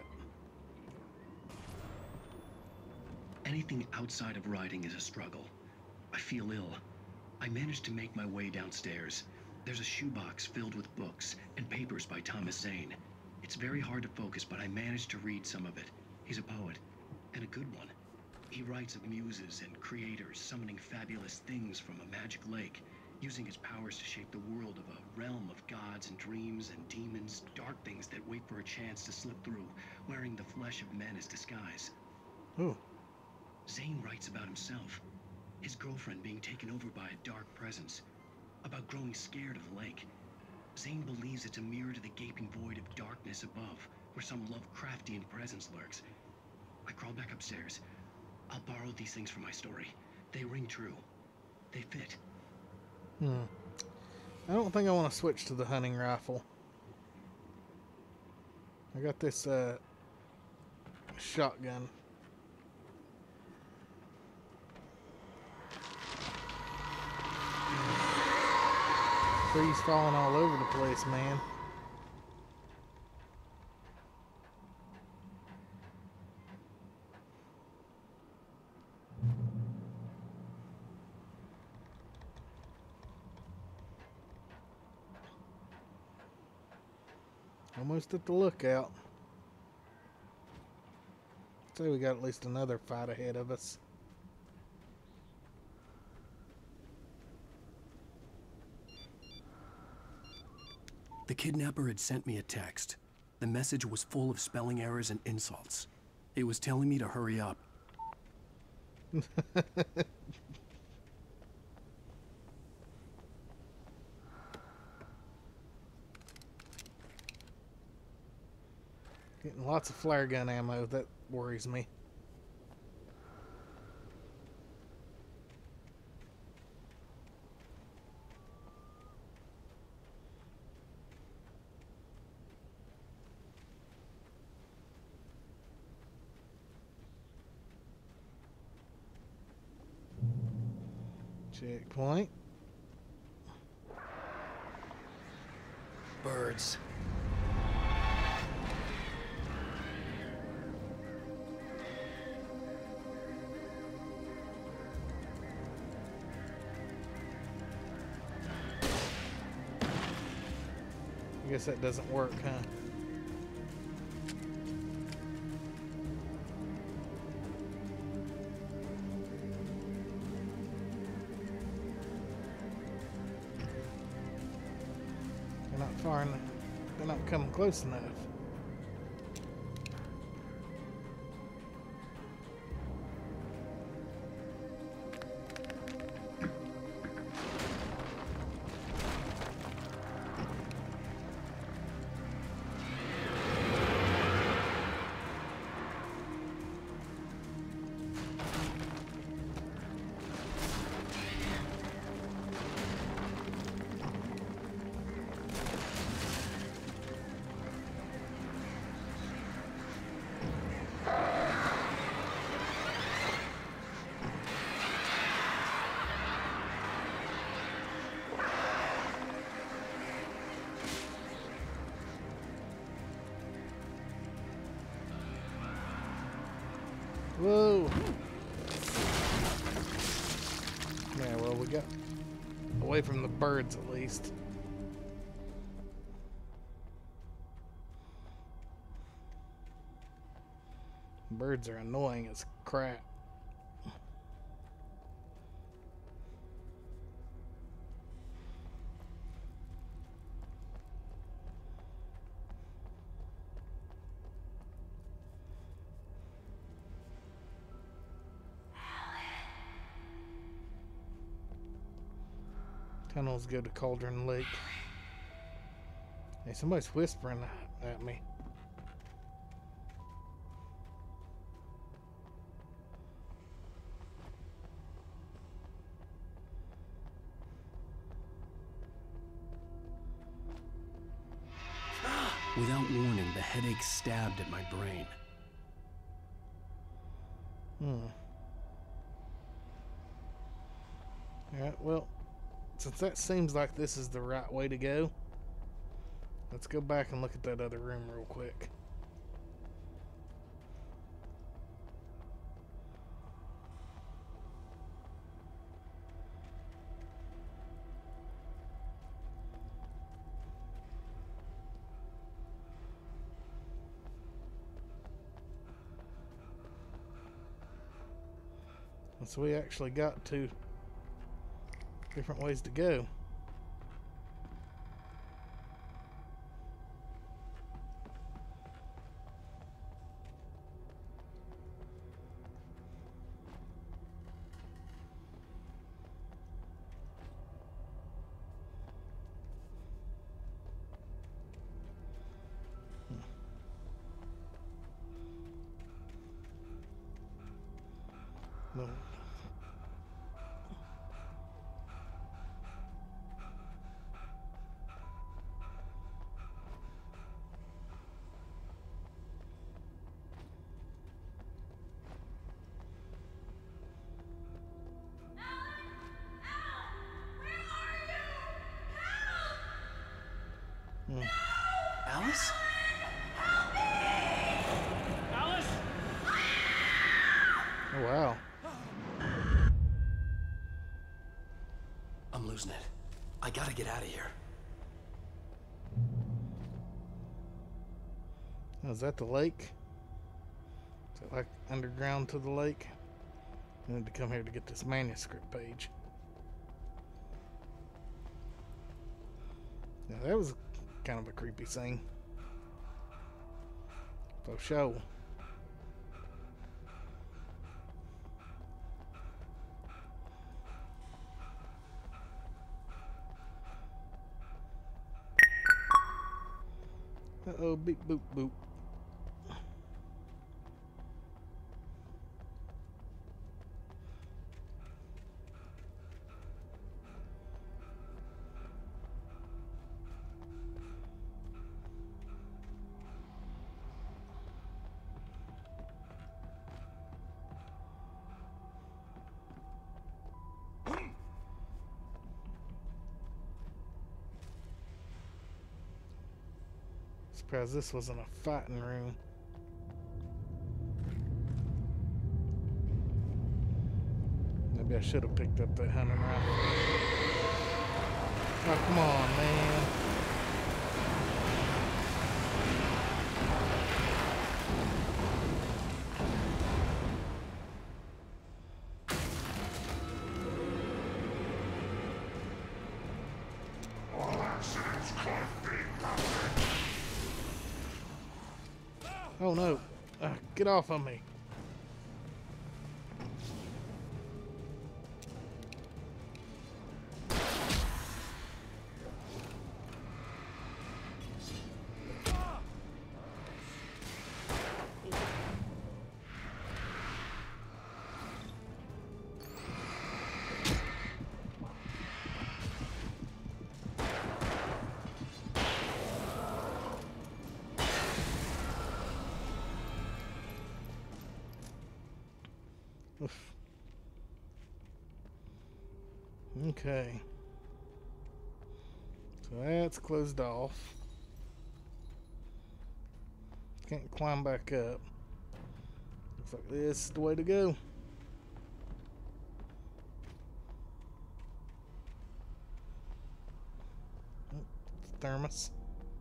[SPEAKER 9] Anything outside of riding is a struggle. I feel ill. I managed to make my way downstairs. There's a shoebox filled with books and papers by Thomas Zane. It's very hard to focus, but I managed to read some of it. He's a poet, and a good one. He writes of muses and creators summoning fabulous things from a magic lake, using his powers to shape the world of a realm of gods and dreams and demons, dark things that wait for a chance to slip through, wearing the flesh of men as disguise.
[SPEAKER 1] Ooh.
[SPEAKER 9] Zane writes about himself, his girlfriend being taken over by a dark presence, about growing scared of the lake. Zane believes it's a mirror to the gaping void of darkness above, where some Lovecraftian presence lurks. I crawl back upstairs. I'll borrow these things for my story. They ring true. They fit.
[SPEAKER 1] Hmm. I don't think I want to switch to the hunting rifle. I got this uh, shotgun. Trees falling all over the place, man. Almost at the lookout. Say we got at least another fight ahead of us.
[SPEAKER 17] The kidnapper had sent me a text. The message was full of spelling errors and insults. It was telling me to hurry up.
[SPEAKER 1] Getting lots of flare gun ammo, that worries me. Checkpoint.
[SPEAKER 17] Birds.
[SPEAKER 1] I guess that doesn't work, huh? They're not far enough. They're not coming close enough. Whoa. Yeah, well, we got away from the birds at least. Birds are annoying as crap. Tunnels go to Cauldron Lake. Hey, somebody's whispering at me.
[SPEAKER 17] Without warning, the headache stabbed at my brain.
[SPEAKER 1] Hmm. Alright, well, since that seems like this is the right way to go, let's go back and look at that other room real quick. So we actually got two different ways to go. No. Hmm.
[SPEAKER 17] Alice?
[SPEAKER 3] Alice?
[SPEAKER 1] Oh, wow.
[SPEAKER 17] I'm losing it. I gotta get out of here.
[SPEAKER 1] Oh, is that the lake? Is it like underground to the lake? I need to come here to get this manuscript page. Now that was kind of a creepy scene. For sure. Uh-oh, beep boop boop. Surprised this wasn't a fighting room. Maybe I should have picked up that hunting rifle. Oh, come on, man. Oh no. Uh, get off of me. Oof. Okay. So that's closed off. Can't climb back up. Looks like this is the way to go. Oh, thermos.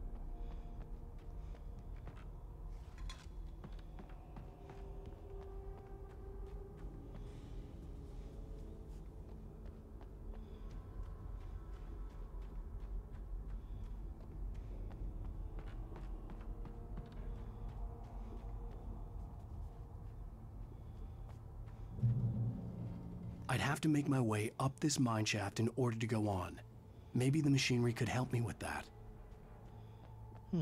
[SPEAKER 17] I'd have to make my way up this mine shaft in order to go on. Maybe the machinery could help me with that.
[SPEAKER 1] Hmm.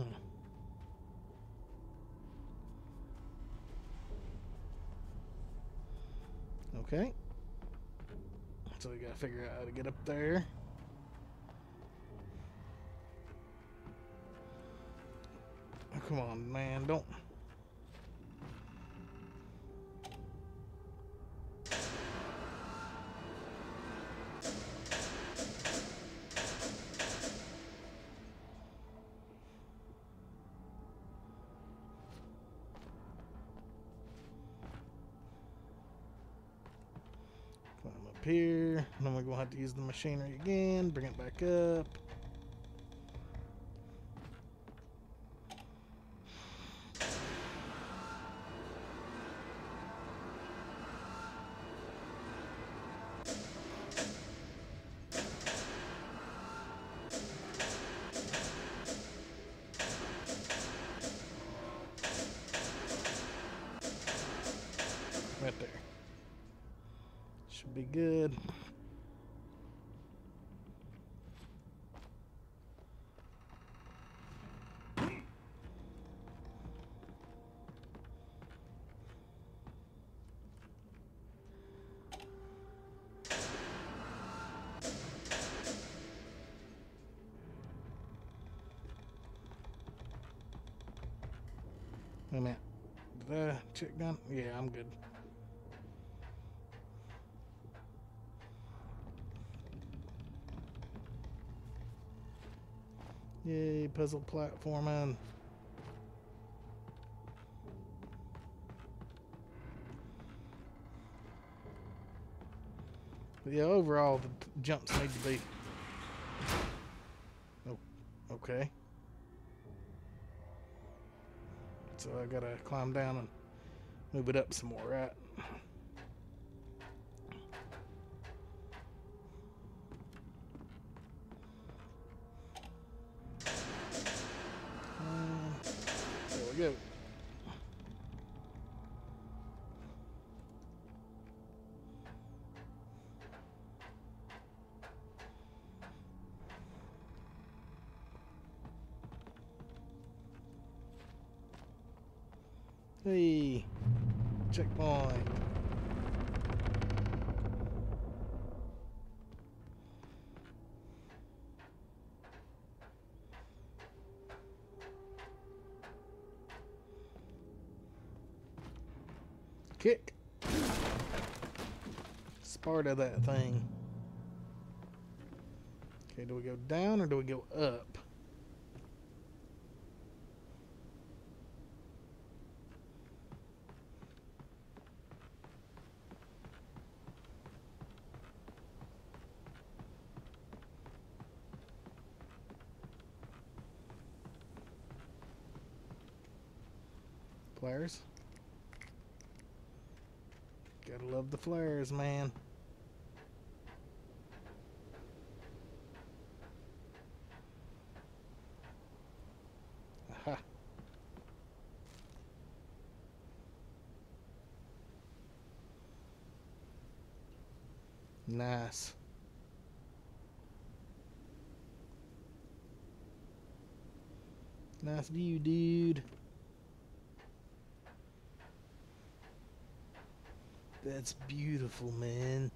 [SPEAKER 1] Okay. So we gotta figure out how to get up there. Oh, come on, man, don't... Here, and then we're gonna have to use the machinery again, bring it back up. Right there. Should be good. Wait a minute. Did I check down? Yeah, I'm good. Yay, puzzle platforming. But yeah, overall, the jumps need to be... Oh, okay. So I gotta climb down and move it up some more, right? Go. Hey, checkpoint. Kick. Sparta that thing. Okay, do we go down or do we go up? Flares. Gotta love the flares, man. Aha. Nice. Nice view, dude. That's beautiful, man.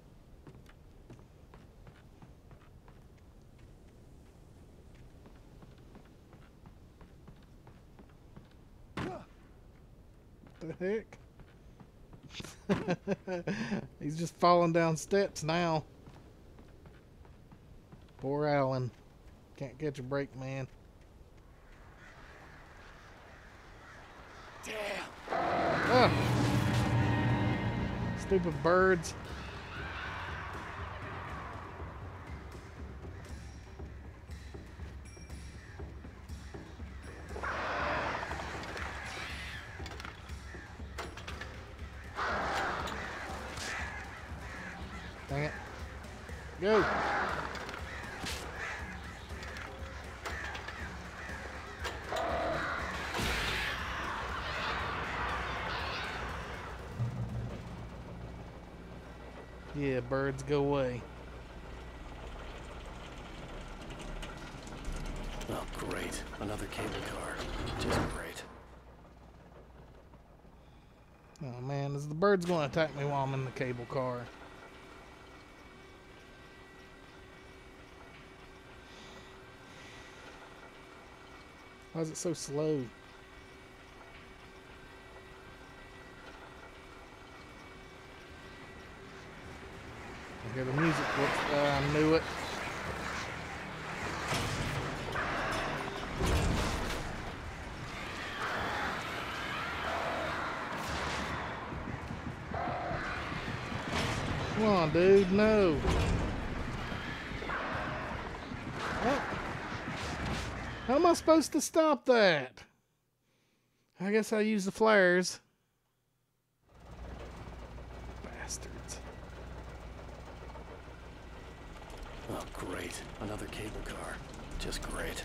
[SPEAKER 1] The heck? He's just falling down steps now. Poor Alan. Can't catch a break, man.
[SPEAKER 12] Damn.
[SPEAKER 1] Oh. Stupid birds. Dang it. Go. Yeah, birds, go away.
[SPEAKER 17] Oh, great. Another cable car. Just great.
[SPEAKER 1] Oh, man, is the bird's going to attack me while I'm in the cable car? Why is it so slow? I hear the music. Whoops, uh, I knew it. Come on, dude, no. What? How am I supposed to stop that? I guess I use the flares. Bastards.
[SPEAKER 17] Oh, great. Another cable car. Just great.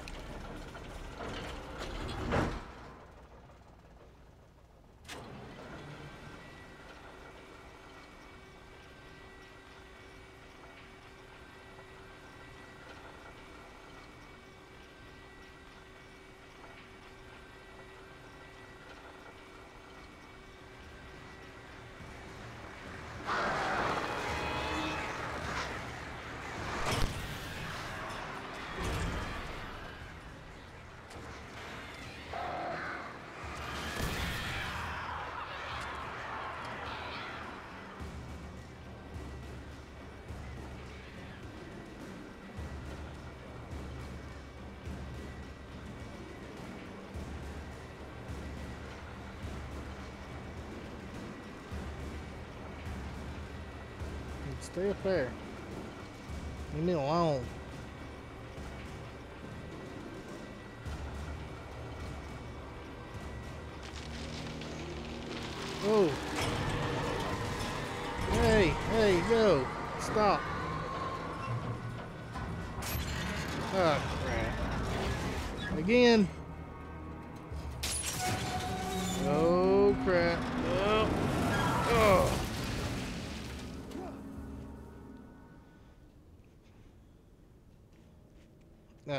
[SPEAKER 1] Stay up there. Leave me alone. Oh. Hey, hey, go. Stop. Oh, crap. Again. Oh, crap. Oh. Oh. No.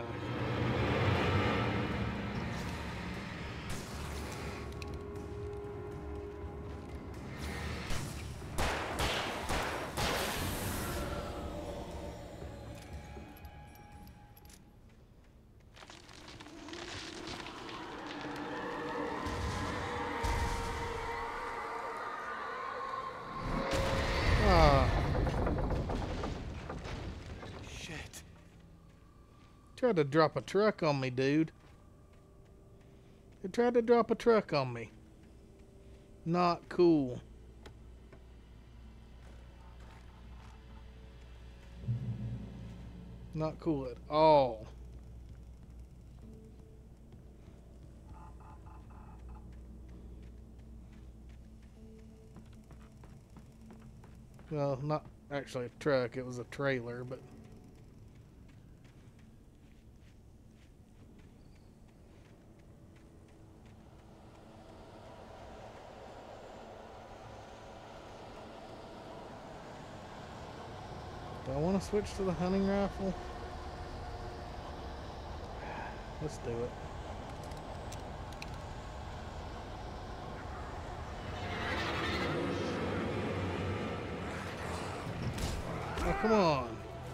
[SPEAKER 1] Ah.
[SPEAKER 17] Shit.
[SPEAKER 1] Tried to drop a truck on me, dude. They tried to drop a truck on me. Not cool. Not cool at all. Well, not actually a truck, it was a trailer, but... Do I want to switch to the hunting rifle? Let's do it. Oh, come on.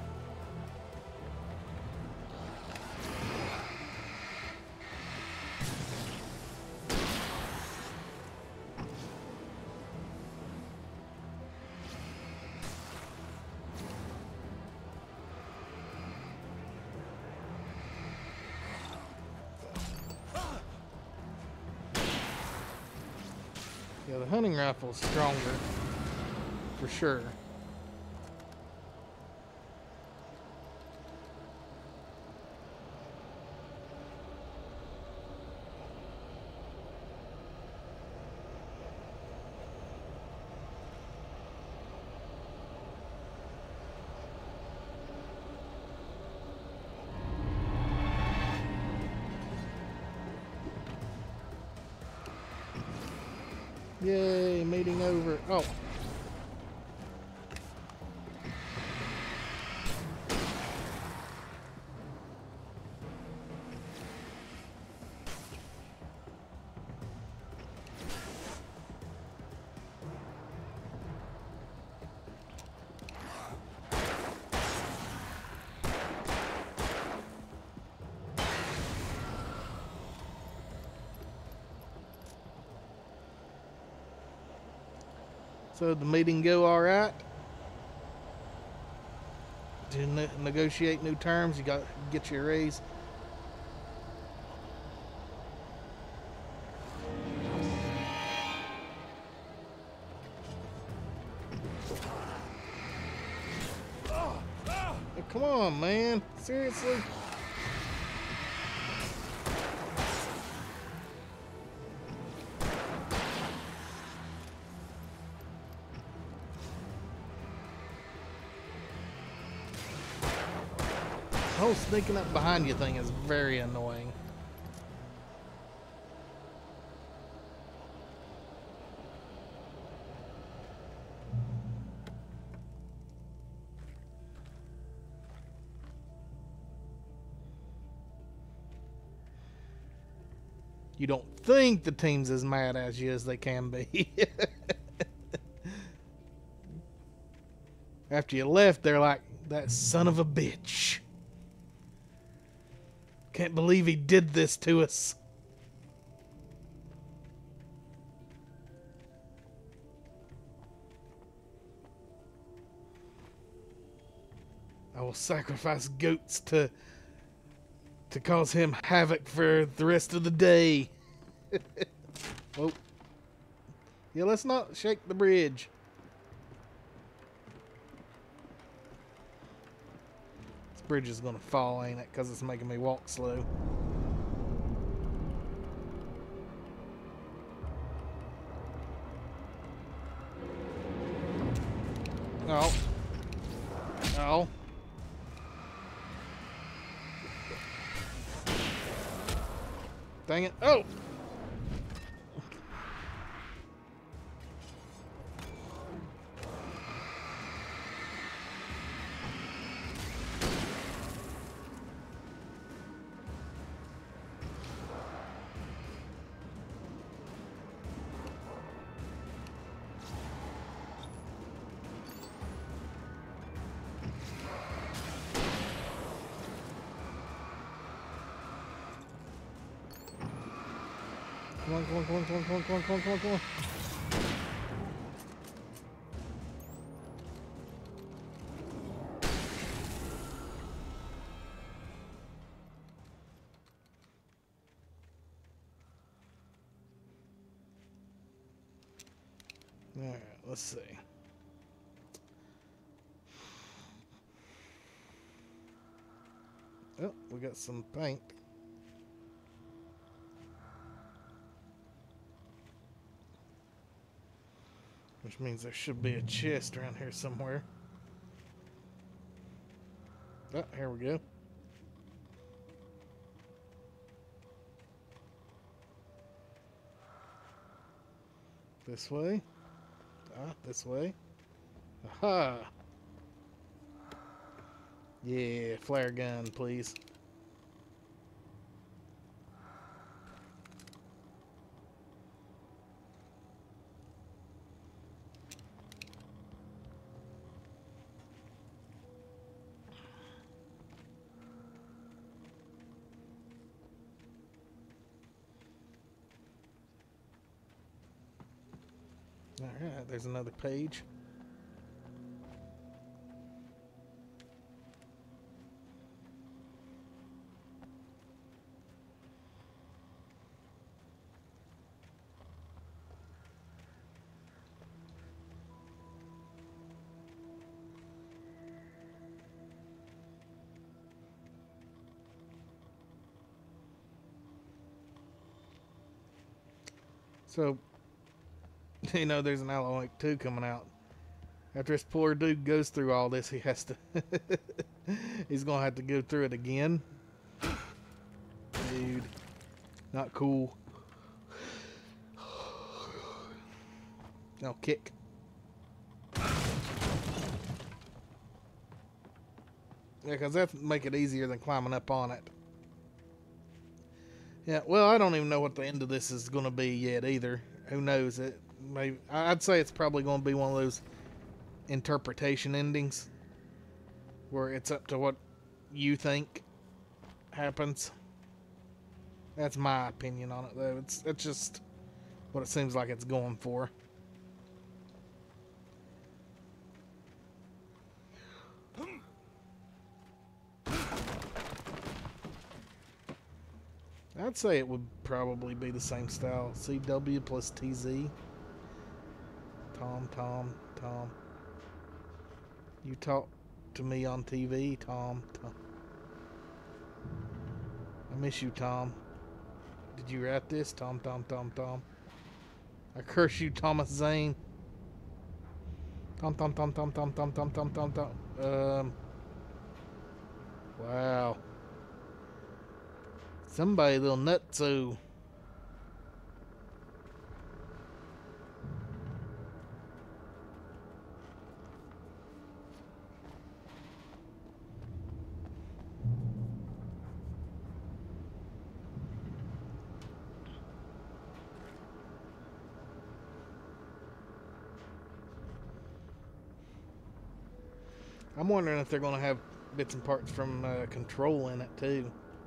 [SPEAKER 1] Yeah, the hunting rifle is stronger, for sure. Yay, meeting over. Oh. So did the meeting go all right? Did you ne negotiate new terms? You got get your raise? Oh, come on, man. Seriously? The whole sneaking up behind you thing is very annoying. You don't think the team's as mad as you as they can be. After you left, they're like, that son of a bitch. Can't believe he did this to us. I will sacrifice goats to to cause him havoc for the rest of the day. Oh. Yeah, let's not shake the bridge. Bridge is gonna fall, ain't it? Because it's making me walk slow. Oh. Oh. Dang it. Oh! Come on, come on, come on, come on, come on, come on, come on, come on, come on. Alright, let's see. Oh, we got some paint. Which means there should be a chest around here somewhere. Oh, here we go. This way. Ah, this way. Aha! Yeah, flare gun, please. Alright, there's another page. So, you know, there's an Alan Wake two coming out. After this poor dude goes through all this, he has to... he's going to have to go through it again. Dude. Not cool. No, kick. Yeah, because that'd make it easier than climbing up on it. Yeah, well, I don't even know what the end of this is going to be yet either. Who knows? It maybe I'd say it's probably going to be one of those interpretation endings where it's up to what you think happens. That's my opinion on it, though. It's it's just what it seems like it's going for. I'd say it would probably be the same style. C W plus T Z. Tom, Tom, Tom. You talk to me on T V, Tom, Tom. I miss you, Tom. Did you write this? Tom, Tom, Tom, Tom. I curse you, Thomas Zane. Tom, Tom, Tom, Tom, Tom, Tom, Tom, Tom, Tom, Tom. Um. Wow. Somebody a little nutso. I'm wondering if they're going to have bits and parts from uh, Control in it too.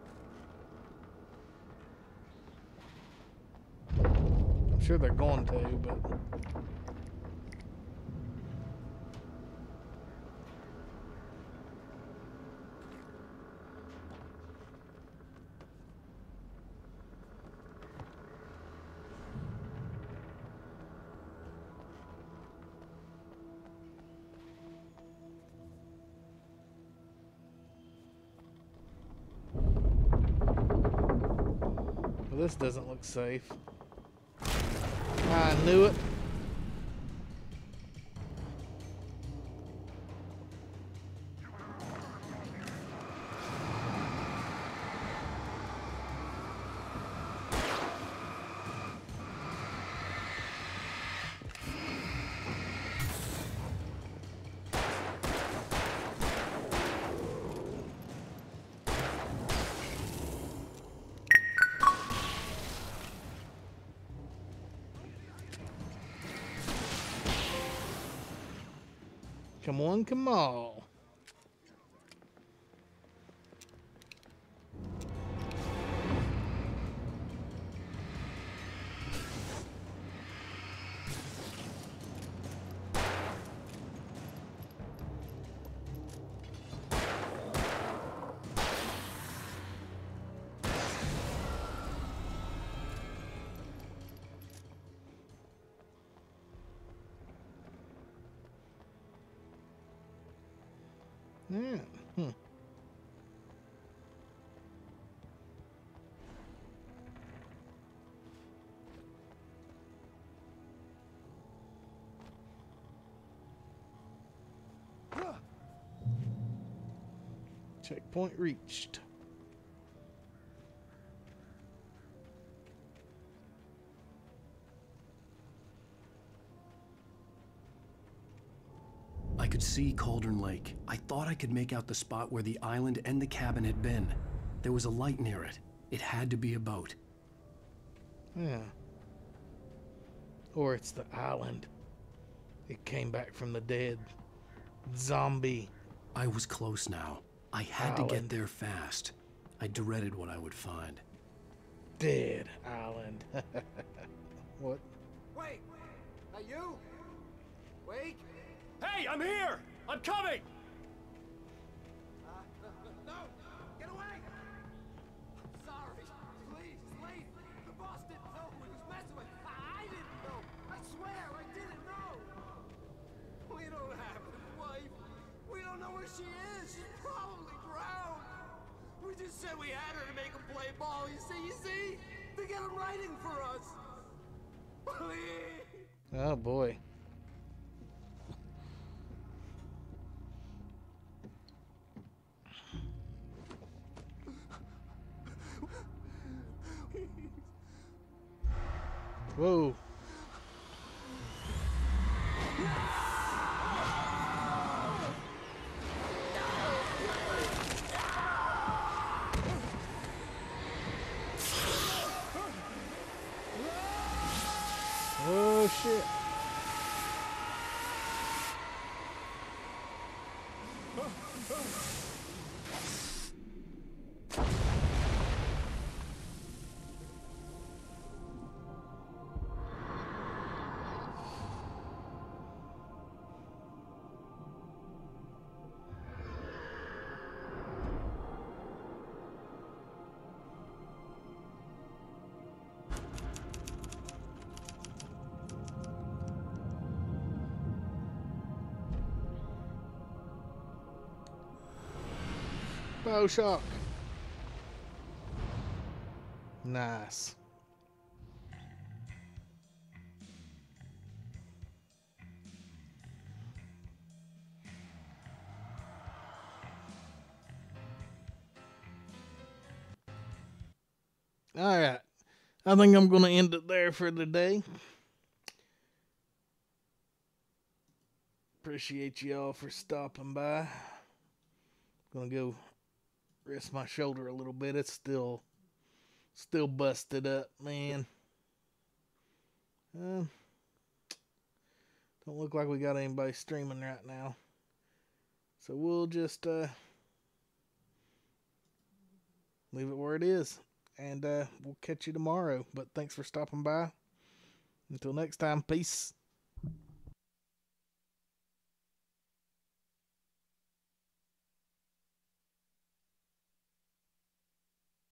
[SPEAKER 1] I'm sure they're going to, but... Well, this doesn't look safe. I knew it. Come on, come on. Yeah. Hmm. Checkpoint reached.
[SPEAKER 17] I could see Cauldron Lake. I thought I could make out the spot where the island and the cabin had been. There was a light near it. It had to be a boat.
[SPEAKER 1] Yeah. Or it's the island. It came back from the dead. Zombie.
[SPEAKER 17] I was close now. I had
[SPEAKER 1] Island.
[SPEAKER 17] to get there fast. I dreaded what I would find.
[SPEAKER 1] Dead island. What?
[SPEAKER 19] Wait! Are you? Wait!
[SPEAKER 20] Hey, I'm here! I'm coming!
[SPEAKER 19] Uh, no! Get away! Sorry. Please, leave. The boss didn't know who he was messing with. I, I didn't know. I swear, I didn't know. We don't have a wife. We don't know where she is. She's probably drowned. We just said we had her to make him play ball. You see, you see? To get him writing for us. Please.
[SPEAKER 1] Oh boy. Whoa. Oh shit. BioShock. Nice. All right. I think I'm going to end it there for today. Appreciate y'all for stopping by. Gonna go rest my shoulder a little bit. It's still still busted up, man. Uh, don't look like we got anybody streaming right now. So we'll just uh, leave it where it is. And uh, we'll catch you tomorrow. But thanks for stopping by. Until next time, peace.